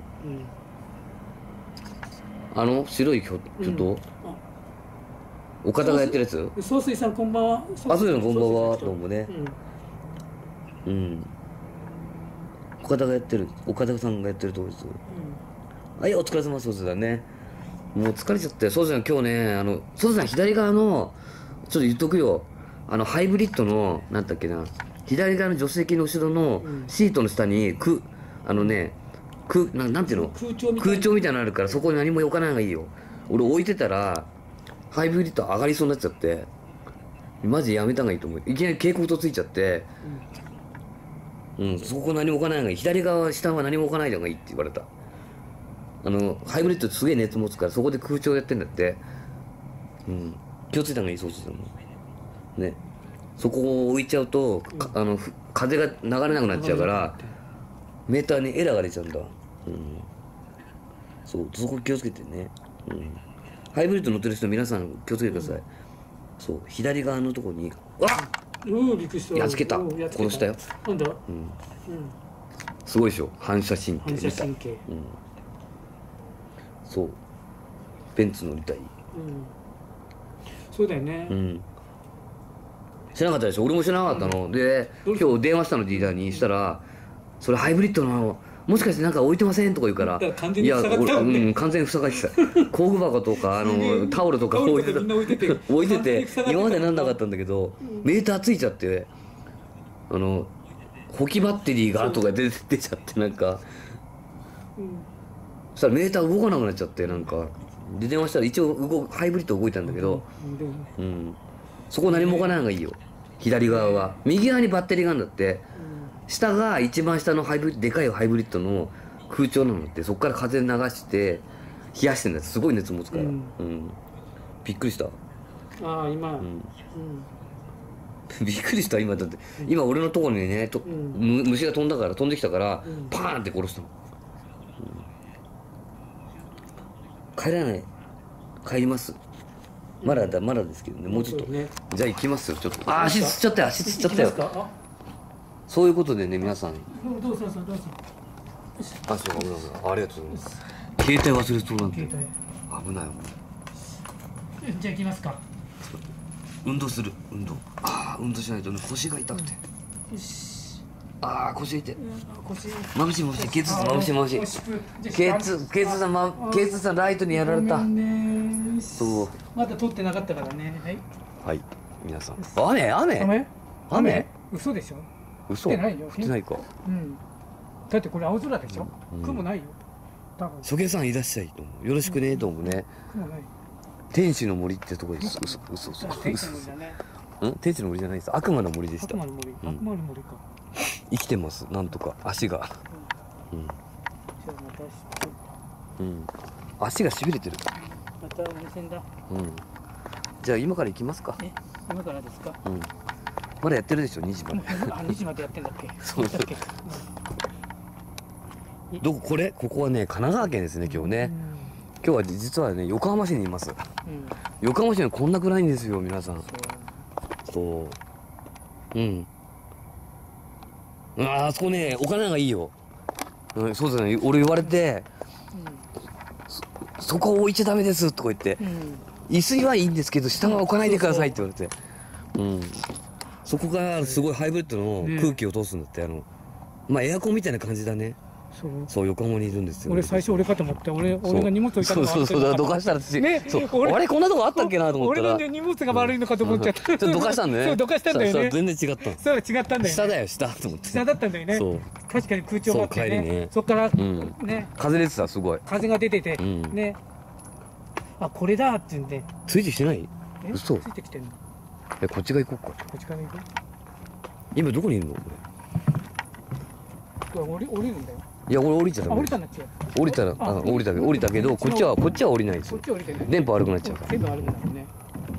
うん、あの白い巨頭、うん、岡田がやってるやつ？ 総帥さんこんばんは。 あ、そうですこんばんは。どうもね。うん。うん。岡田がやってる、岡田さんがやってるとこです。うん、はい、お疲れ様。そうですだね。もう疲れちゃって。そうですね、今日ね、あの、そうですね、左側の、ちょっと言っとくよ。あの、ハイブリッドの、なんだっけな、左側の助手席の後ろのシートの下に、く、あのね、く、ななんていうの空調みたいな。 空調みたいなのあるから、そこに何も置かない方がいいよ。俺置いてたら、ハイブリッド上がりそうになっちゃって、マジやめた方がいいと思う。いきなり蛍光灯ついちゃって、うん、うん、そこ何も置かない方がいい。左側、下は何も置かない方がいいって言われた。あのハイブリッドってすげえ熱持つからそこで空調やってんだって。うん、気をついた方がいい。そうするのね。そこを置いちゃうと、うん、あの風が流れなくなっちゃうからメーターにエラーが出ちゃうんだ。うん、そうそこ気をつけてね。うん、ハイブリッド乗ってる人皆さん気をつけてください。うん、そう左側のとこにわっ、 うん、びっくりした。 やっつけた。殺したよ。 なんだ。 うん、うん、すごいでしょ反射神経。 反射神経。うん、 そうベンツ乗りたい。うん、 そうだよね。 うん、知らなかったでしょ。俺も知らなかったの、うん、で今日電話したのディーラーにしたら、それハイブリッドのもしかしてなんか置いてませんとか言うから、いや俺、うん、完全に塞がってた。工具箱とかあのタオルとか置いてた置いてて今までなんなかったんだけど、メーターついちゃってあの補給バッテリーがとか出て出ちゃってなんか、うん、そしたらメーター動かなくなっちゃって、なんかで電話したら一応動ハイブリッド動いたんだけど、うん、そこ何も置かない方がいいよ。左側は右側にバッテリーがあるんだって、下が一番下のハイブリッドでかいハイブリッドの空調なんだって。そこから風流して冷やしてんだって。すごい熱持つから、うんうん、びっくりした。 ああ今、うんうん、 びっくりした今。だって今俺のところにねと、うん、虫が飛んだから飛んできたから、うん、パーンって殺したの。帰らない。帰ります。まだだまだですけどね、もうちょっと、ね、じゃあ行きますよ。ちょっとあ足つっちゃったよ。足つっちゃったよ。そういうことでね、皆さん。 どうぞどうぞどうぞ。 あ、そうか、危ない危ない。ありがとうございます。携帯忘れそうなんで。危ない危ない。 じゃあ行きますか。 運動する運動。ああ運動しないとね腰が痛くて。よし。ああ腰痛い。腰。眩しい眩しい。ケイツさん眩しい眩しい。ケイツケイツさんまケイツさんライトにやられた。そう。 まだ撮ってなかったからね。はい。 はい。皆さん。雨雨雨雨。 嘘でしょ。 嘘。 降ってないよ。 降ってないか。 うん。だってこれ青空でしょ。雲ないよ。 多分。初見さんいらっしゃいと思う。よろしくねと思うね。雲ない。天使の森ってとこです。嘘嘘嘘。 天使の森じゃない。 うん？天使の森じゃないです。悪魔の森でした。 悪魔の森。悪魔の森か。 生きてます。なんとか足が。うん。うん。足が痺れてる。 また温泉だ。 うん。じゃあ今から行きますか。 え、今からですか。 うん。まだやってるでしょ、にじまで。 あ、にじまでやってんだっけ。 そうだっけ。 どここれここはね、神奈川県ですね、今日ね。今日は実はね、横浜市にいます。 うん。 横浜市はこんな暗いんですよ、皆さん。そう。うん。ああそこね、お金がいいよ。うん、そうですね、俺言われて、そ, そこ置いちゃダメですとか言って、うん、椅子はいいんですけど、下は置かないでくださいって言われて。うん。そこがすごいハイブリッドの空気を通すんだって、あの、まあエアコンみたいな感じだね。そう、そう横浜にいるんですよ。 俺最初俺かと思って、俺俺が荷物置いたのがそうそうそう、どかしたら私、ね、そうあれこんなとこあったっけなと思ったら、 俺の荷物が悪いのかと思っちゃった。ちょっとどかしたんだよね。 そうどかしたんだよね。 全然違った。 そう違ったんだよね。 下だよ下と思って。 下だったんだよね。そう。確かに空調があってね。そっからね。 風出てたすごい。 風が出ててね。あこれだって言うんで。 ついてきてない？嘘。 ついてきてんの。 えこっちが行こうか。 こっちから行こう。 今どこにいるのこれ？降り降りるんだよ。 いや俺降りちゃダメ。 降りたんだっけ？ 降りたらあ降りたけど降りたけどこっちはこっちは降りないですよ。電波悪くなっちゃうから。 電波悪くなるね。うん。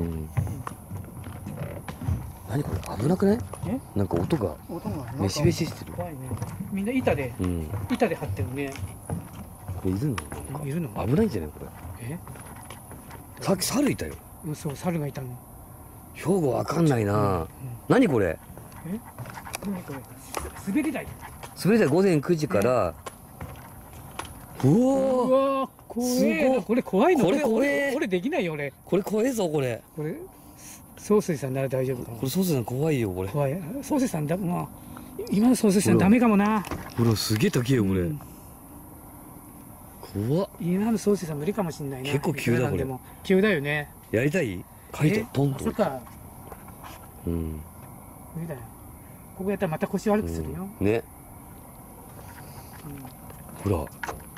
何これ危なくない？え？なんか音がメシメシしてる。 怖いね。みんな板で板で張ってるね。 いるの？ いるの？ 危ないんじゃないこれ？え？さっき猿いたよ。 そう猿がいたの。 兵庫わかんないな。何これ？ え？何これ？滑り台。 滑り台午前くじから。うわ怖い。これ怖いの？ これこれこれできないよ俺。 これ怖いぞこれ。 これ総帥さんなら大丈夫かな。 これ総帥さん怖いよこれ。 怖い。総帥さんだまあ今の総帥さんダメかもな。 ほらすげえ高いよこれ。怖っ。 今の総帥さん無理かもしれないな。 結構急だこれ。 急だよね。 やりたい？書いてポンと。 そっか。 うん。 無理だよ。ここやったらまた腰悪くするよ。 ね。ほら。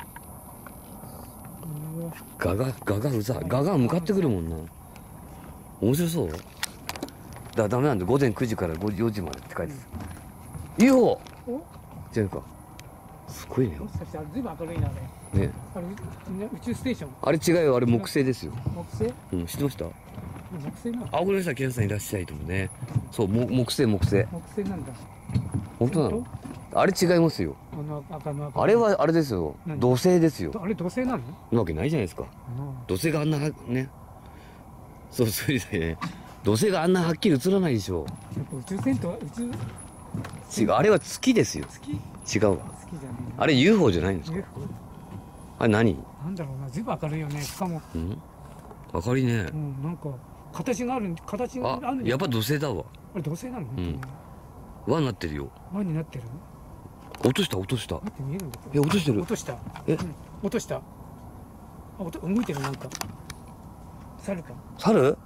ガがガがうざガが向かってくるもんな。面白そう。だからダメなんで午前くじからよじまでって書いてた。ユーフォー。違うか。すごいね。 ずいぶん明るいなあれ。ね。あれ宇宙ステーション。 あれ違うよあれ木星ですよ。 木星？ うん、知ってました？ 木星なの？ あ、これさケンさんいらっしゃいともね。そう木星木星。 木星なんだ。 本当なの？あれ違いますよ。 あの赤の赤。 あれはあれですよ。土星ですよ。 あれ土星なの？ なわけないじゃないですか。土星があんなね。そうそうですね。土星があんなはっきり映らないでしょ。 宇宙船と宇宙。 違うあれは月ですよ。 月？ 違うわ。あれ ユーフォー じゃないんですか。あれ何？ なんだろうな。ずいぶん明るいよね。しかも。 うん。明るいね。 うん、なんか形がある形がある。 やっぱ土星だわ。 あれ土星なの？うん。 輪になってるよ。 輪になってる？ 落とした落とした。 待って見えるんだ。 え落としてる。 落とした。 え、 落とした。あ、動いてるなんか。猿か。 猿？うん。うん。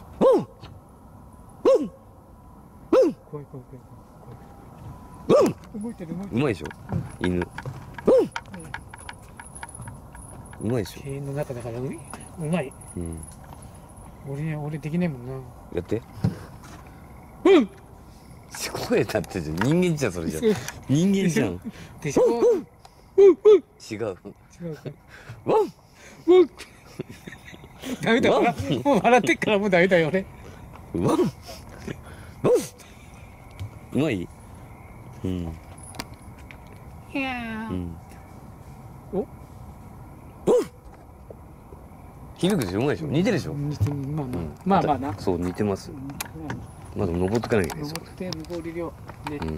うん。 怖い怖い怖い怖い。うん。 動いてる動いてる。 うまいでしょ。犬。うん。うまいでしょ。 家の中だからうまい。うん。俺俺できないもんな。 やって。 うん。 声だってじゃん人間じゃんそれじゃん人間じゃんでしょ。 違う違うワンワンダメだからもう笑ってっからもうダメだよ俺ワンワンうまいうんいやーお響くでしょうまいでしょ似てるでしょ似てるまあまあまあまあなそう似てますまだ登ってかなきゃいけないです登って向こう降りるよね。うん。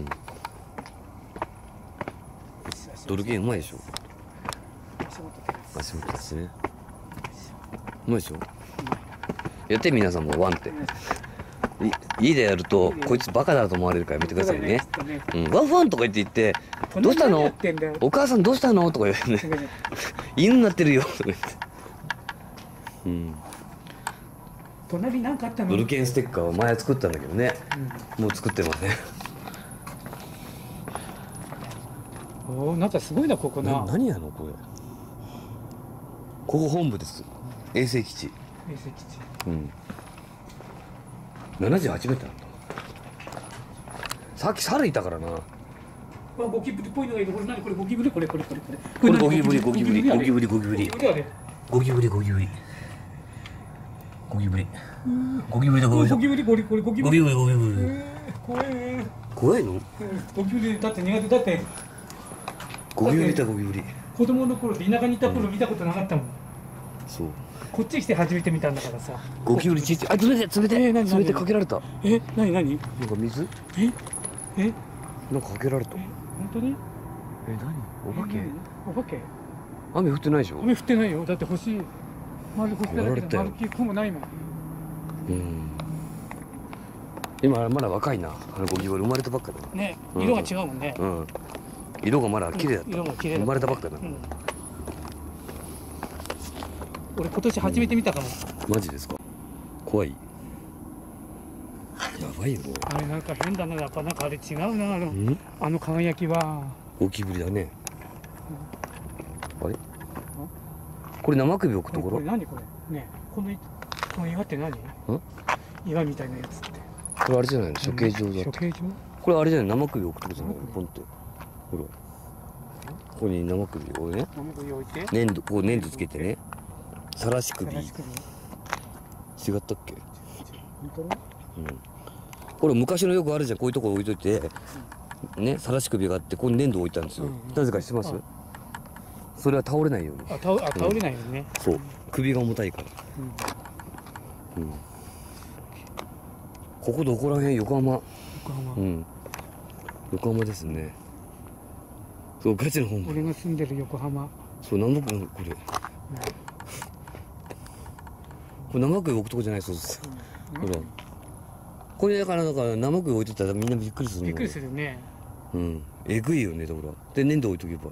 ドルケンうまいでしょ。足元だしね。うまいでしょ。やって皆さんもワンって。家でやるとこいつバカだと思われるからやめてくださいね。うん。ワンワンとか言って言ってどうしたの？お母さんどうしたのとか言うね。犬になってるよとか言って。うん。 隣なんかあったの？ ドルケンステッカーを前作ったんだけどね、うん、もう作ってますね。 おお、なんかすごいなここな。 な何やのこれ。ここ本部です。衛星基地。 衛星基地。 うん。ななじゅうはちメートルなんだ。さっき猿いたからな。 わゴキブリっぽいのがいる。これ何これゴキブリこれこれこれこれ。 これゴキブリゴキブリゴキブリゴキブリゴキブリゴキブリゴキブリ。 ゴキブリ。ゴキブリだ、ゴキゴキブリ、ゴリゴリ、ゴキブリ。 ゴキブリ、ゴキブリ。 えー、怖いね。 怖いの？ ゴキブリだって苦手だって。 ゴキブリだ、ゴキブリ。 子供の頃って田舎にいた頃見たことなかったもん。 そう。 こっち来て初めて見たんだからさ。 ゴキブリちっちゃい。あ、冷て、冷て、 えー何冷てかけられた。 え、なになに？ なんか水？ え？え？ なんかかけられた。 本当に？ え、何？お化け？ お化け？ 雨降ってないでしょ？ 雨降ってないよ。だって星丸星だらけで丸き雲ないもん。 うん。今まだ若いな。あのゴキブリ生まれたばっかだな。 ね、色が違うもんね。 うん。色がまだ綺麗だった。 色が綺麗だった。 生まれたばっかだな。 俺今年初めて見たかも。 マジですか？怖い。やばいよね。 あれなんか変だな、やっぱなんかあれ違うな、あのあの輝きは。 ゴキブリだね。あれ？これ生首置くところ？ これ何これ？ね、このこの岩って何？岩みたいなやつって。 これあれじゃないの？処刑場だって。 処刑場？ これあれじゃない？生首置くとこじゃないの？ポンって。ほら。ここに生首をね。 生首置いて。 粘土、こう粘土つけてね。さらし首。違ったっけ？ 本当？うん。 これ昔のよくあるじゃん。こういうとこ置いといて、ね、さらし首があってここに粘土置いたんですよ。なぜか知ってます？それは倒れないように。 あ、倒あ倒れないようにね。 そう。首が重たいから。うん。ここどこら辺？横浜。 横浜。 うん。横浜ですね。そう、ガチの本部。 俺が住んでる横浜。 そう、南北のこれ。これ生首置くとこじゃないそうです。ほら。これだからだから生首置いてたらみんなびっくりするの。 びっくりするね。 うん。えぐいよねだから。で粘土置いとけば。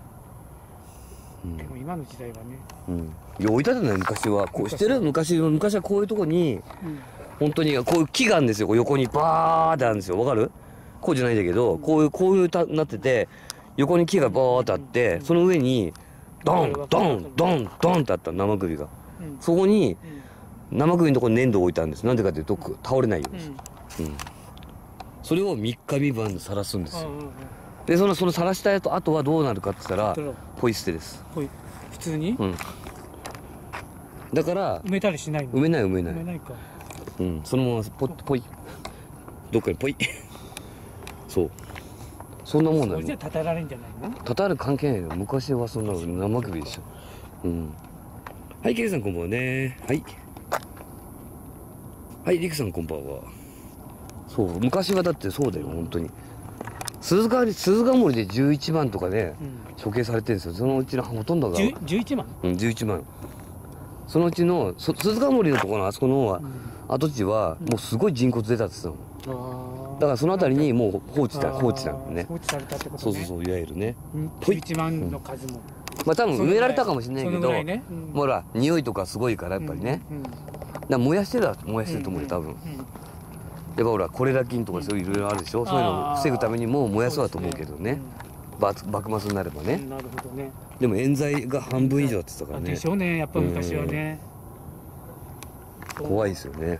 でも今の時代はね。 うん。いや置いてたんだよ昔は。こうしてる昔昔はこういうとこに本当にこういう木があるんですよ。横にバーってあるんですよ。わかる？こうじゃないんだけど、こういうこういうたなってて横に木がバーってあって、その上にドンドンドンドンってあった生首が。そこに生首のところに粘土を置いたんです。なんでかというと倒れないように。うん。それをみっかみばんでさらすんですよ。でそのそのさらしたやつあとはどうなるかって言ったらポイ捨てです。 ポイ普通に？うん。 だから埋めたりしないの？ 埋めない埋めない。 埋めないか。 うん。そのままポッポイどっかにポイ。そう。そんなもんだよ。 それじゃたたられんじゃないの？ たたる関係ないよ。昔はそんなの生首でしょ。うん。はい、ケイさんこんばんはね。はい。はい、リクさんこんばんは。そう、昔はだってそうだよ、本当に。鈴鹿、鈴鹿森でじゅういちまんとかね、うん、処刑されてるんですよ。そのうちのほとんどが。 じゅういちまん？ うん、じゅういちまん。そのうちの、そ鈴鹿森のところのあそこの跡地は、もうすごい人骨出たって言ってたの。だからそのあたりにもう放置だ、放置なんだね。 放置されたってことね。 そうそうそう、いわゆるね。 じゅういちまんの数も。 まあ多分埋められたかもしれないけど、もうほら、匂いとかすごいから、やっぱりね。だから燃やしてた、燃やしてると思うよ、多分。やっぱほら、コレラ菌とかそういういろいろあるでしょ。そういうのを防ぐためにも燃やそうだと思うけどね。幕末になればね。 なるほどね。 でも冤罪が半分以上って言ってたからね。 でしょうね、やっぱ昔はね。 怖いですよね。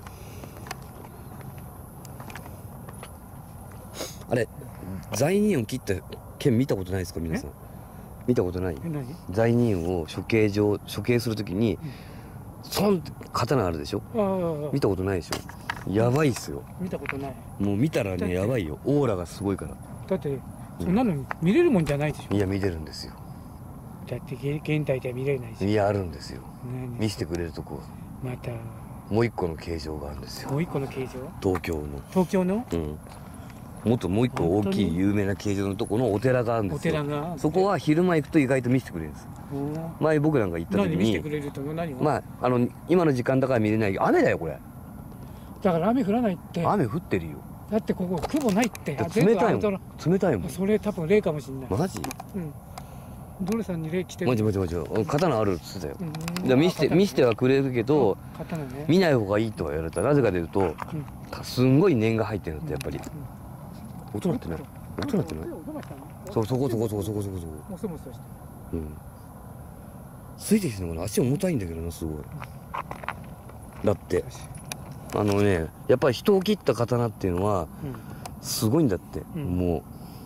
あれ、罪人を切った剣見たことないですか皆さん？見たことない？罪人を処刑場処刑するときに、ソンって刀あるでしょ？見たことないでしょ？やばいっすよ。 見たことない。 もう見たらねやばいよ。オーラがすごいから。 だってそんなの見れるもんじゃないでしょ？ いや見れるんですよ。 だって現代では見れないし。 いやあるんですよ。見せてくれるとこ。 また。 もう一個の形状があるんですよ。 もう一個の形状？ 東京の。 東京の？ うん。もっともう一個大きい有名な形状のところのお寺があるんですよ。お寺がそこは昼間行くと意外と見せてくれるんです。前僕なんか行った時に。 何見せてくれると何が？ まああの今の時間だから見れないけど雨だよこれ。 だから雨降らないって。 雨降ってるよ。 だってここ雲ないって。 冷たいもん。冷たいもん。 それ多分霊かもしれない。 マジ？ うん。ドルさんに霊来てる。 マジマジマジ。刀あるっつってたよ。じゃ見せて見せてはくれるけど、見ない方がいいとは言われた。なぜかというと、すんごい念が入ってるんだってやっぱり。音鳴ってない？音鳴ってない？そうそこそこそこそこそこそこ。 もそもそして。 うん。ついてきてるのかな？足重たいんだけどなすごい。だってあのねやっぱり人を切った刀っていうのはすごいんだって、も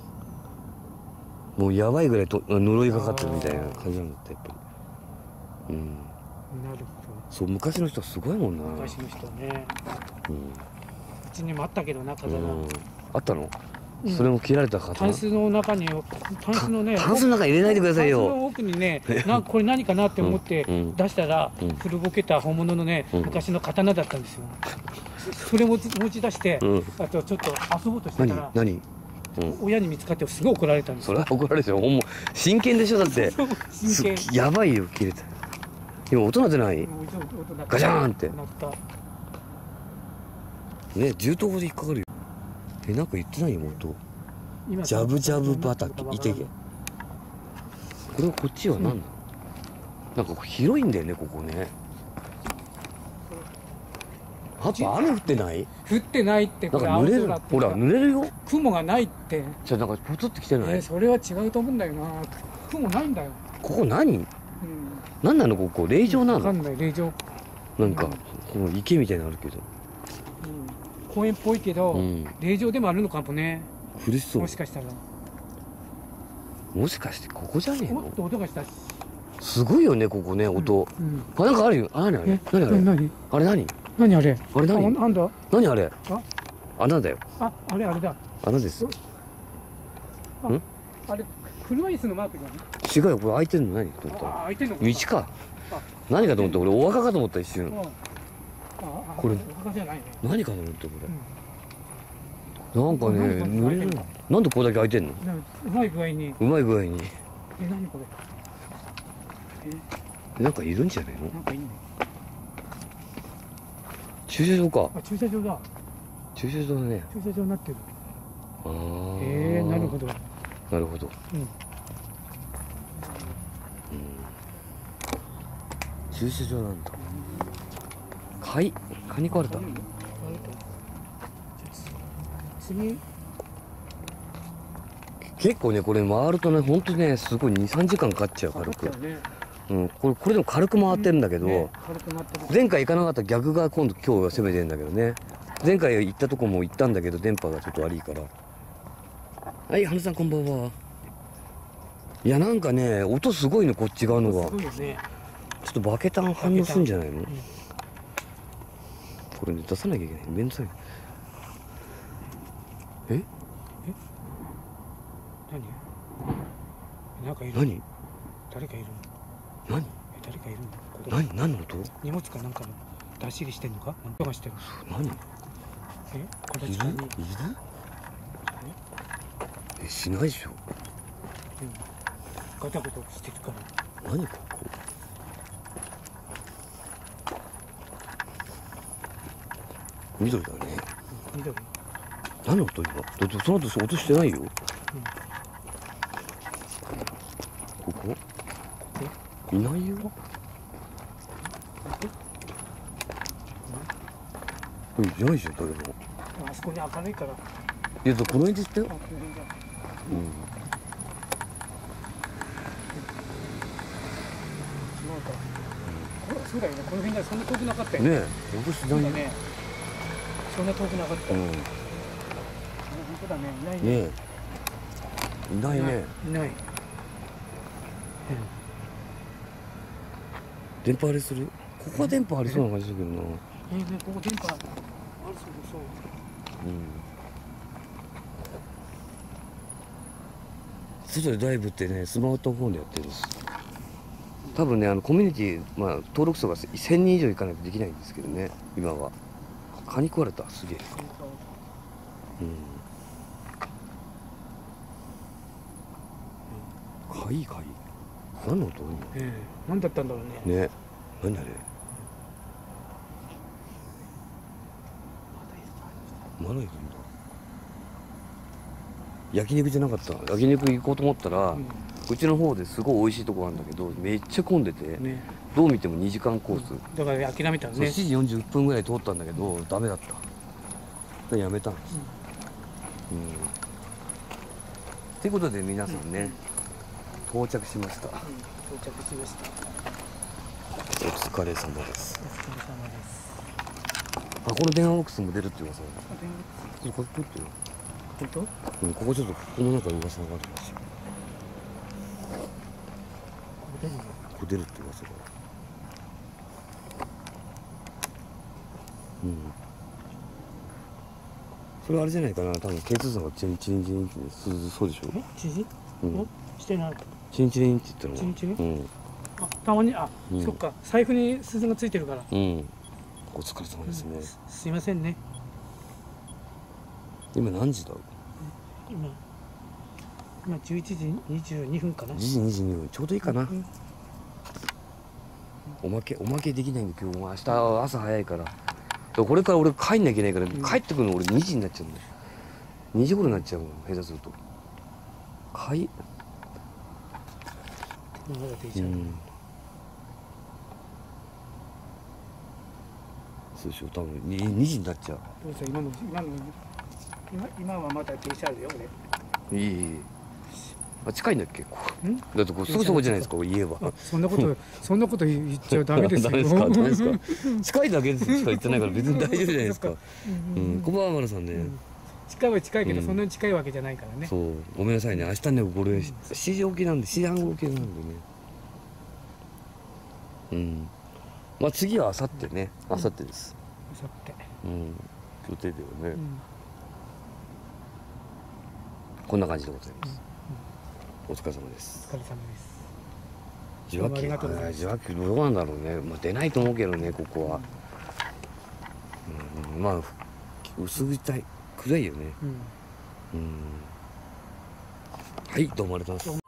うもうやばいぐらいと呪いがかってるみたいな感じなんだってやっぱり。うん。 なるほど。 そう昔の人はすごいもんな。 昔の人ね。 うん、 うちにもあったけどな、刀。 うん、あったの、 うん、 それも切られた刀。 タンスの中に、タンスのね、 タンスの中に入れないでくださいよ。 タンスの奥にね、なんかこれ何かなって思って出したら、 うんうん、 古ぼけた本物のね、 うん、 昔の刀だったんですよ。それも持ち出して、うん、あとちょっと遊ぼうとしてたら、 何何、 うん、親に見つかってすごい怒られたんですよ。それは怒られるよ。ほんま真剣でしょ、だって。真剣。やばいよ、切れた。今音鳴ってない？ガチャーンって。ね、銃刀で引っかかるよ。え、なんか言ってないよ、音。ジャブジャブ畑、いてけ。これはこっちは何なの？なんか広いんだよね、ここね。やっぱ雨降ってない？ 降ってないって、これ濡れる。ほら、濡れるよ。 雲がないって。 じゃあなんかポツってきてない？ えー、それは違うと思うんだよな。雲ないんだよ。 ここ何？うん、何なのここ？霊場なの？ わかんない、霊場。 なんか、この池みたいなのあるけど。 うん、公園っぽいけど、うん、霊場でもあるのかもね。 苦しそう。 もしかしたら。 もしかしてここじゃねえの？ おっと音がした。 すごいよね、ここね、音。うんうん、あ、なんかあるよ。あ、何あれ？何あれ？ 何？ あれ何？ 何あれ？ あれ何？ あ、なんだ？ 何あれ？あ、穴だよ。 あ、あれあれだ。 穴です。 あ、あれ車椅子のマークじゃない？ 違うよ、これ開いてんの何と思ったら。 あ、開いてんの？ 道か。何かと思った。俺お墓かと思った一瞬。これお墓じゃないね。 何かと思ったこれ。なんかね、濡れる。なんでここだけ開いてんの？ うまい具合に。 うまい具合に。 え、何これ？ え、なんかいるんじゃないの？ なんかいいね。 駐車場か。 あ、駐車場だ。 駐車場だね。 駐車場になってる。 ああ。 ええ、なるほど。 なるほど。うん。うん、駐車場なんだ。貝、蚊に食われた。 次。 結構ね、これ回るとね、ほんとね、すごいに、さんじかんかかっちゃう、軽く。うん、これ、これでも軽く回ってるんだけど、うんね、前回行かなかった逆が今度今日は攻めてるんだけどね。前回行ったとこも行ったんだけど、電波がちょっと悪いから。はい、花さんこんばんは。いや、なんかね、音すごいね、こっち側のが。すごいよね。ちょっとバケタン反応するんじゃないの？うん、これ、ね、出さなきゃいけない。めんどくさい。え？え？ 何？なんかいる。 何？ 誰かいる。 何？ 誰かいるの？ 何？何の音？ 荷物かなんかの出し入れしてんのか？音がしてる。 何？ え？ いる？いる？え、しないでしょ。うん。 ガタガタしてるから。 何ここ？緑だね。 緑。 何の音今？だってその後音してないよ。うん、ここ？いないよ。うん、いないじゃん、誰も。 あそこに明るいから。 いや、この辺でしたよ。うん。 そうだよね、この辺がそんな遠くなかったよね。ねえ、音しないね。そんな遠くなかった。うん。本当だね、いないね。 ねえ。いないね。 いない。 電波あれする？ここは電波ありそうな感じするけどな。 えー、ね、ここ電波あるそうそう。 うん。外でダイブってね、スマートフォンでやってるんです。多分ね、あのコミュニティ、まあ登録者がせんにん以上いかないとできないんですけどね、今は。蚊に食われた、すげえ。うん。かいかい。何の音？ ええ、何だったんだろうね。 ね、何あれ。まだいるんだ。焼肉じゃなかった。焼肉行こうと思ったら、うん、うちの方ですごい美味しいとこあるんだけど、めっちゃ混んでて、ね、どう見てもにじかんコース。 だから諦めたんね。 しちじよんじゅっぷんぐらい通ったんだけど、ダメだった。やめたんです。うん。うん。ということで皆さんね、うん、到着しました。うん、到着しました。 お疲れ様です。 お疲れ様です。 あ、この電話ボックスも出るって噂だ。これこれ撮ってる。 本当？ うん、ここちょっとここの中に噂があるんですよ。ここ出るって噂が。 うんそれあれじゃないかな多分ケイツーさんがチンチンチンってそうでしょえ知事、 うんおしてない。 チンチンって言ったのチンチンうんあたまにあ、 うんそっか財布に鈴がついてるから、 うんお疲れ様ですね、 すすいませんね。 今何時だ今今じゅういちじにじゅうにふんかな。 じ時にじゅうにふんちょうどいいかな、 うんおまけおまけできないんで今日も明日朝早いからこれから俺帰んなきゃいけないから、 ん帰ってくるの俺にじになっちゃうんだよにじ頃になっちゃうもん下手するとかいまだ電車、 うんそうでしょ多分 に, にじになっちゃどうぞ今の今の今今はまだ電車あるよ俺。 ういいいいあ近いんだっけここんだってこうすぐそこじゃないですか言えばあそんなことそんなこと言っちゃダメですよ。 ダメですかダメですか近いだけしか言ってないから別に大丈夫じゃないですかううんんこんばんは丸さんね、 うん近いは近いけど、 うんそんなに近いわけじゃないからね。 そうごめんなさいね明日ねこれしちじ起きなんでしちじはん頃起きなんでねうんまあ次はあさってねあさってですさって、 うん予定ではね、 うんこんな感じでございます、お疲れ様ですお疲れ様です。 受話器どうもありがとうございます受話器どうなんだろうね、まあ、出ないと思うけどねここは、うん、まあ薄暗い暗いよねうんうんはいどうもありがとうございます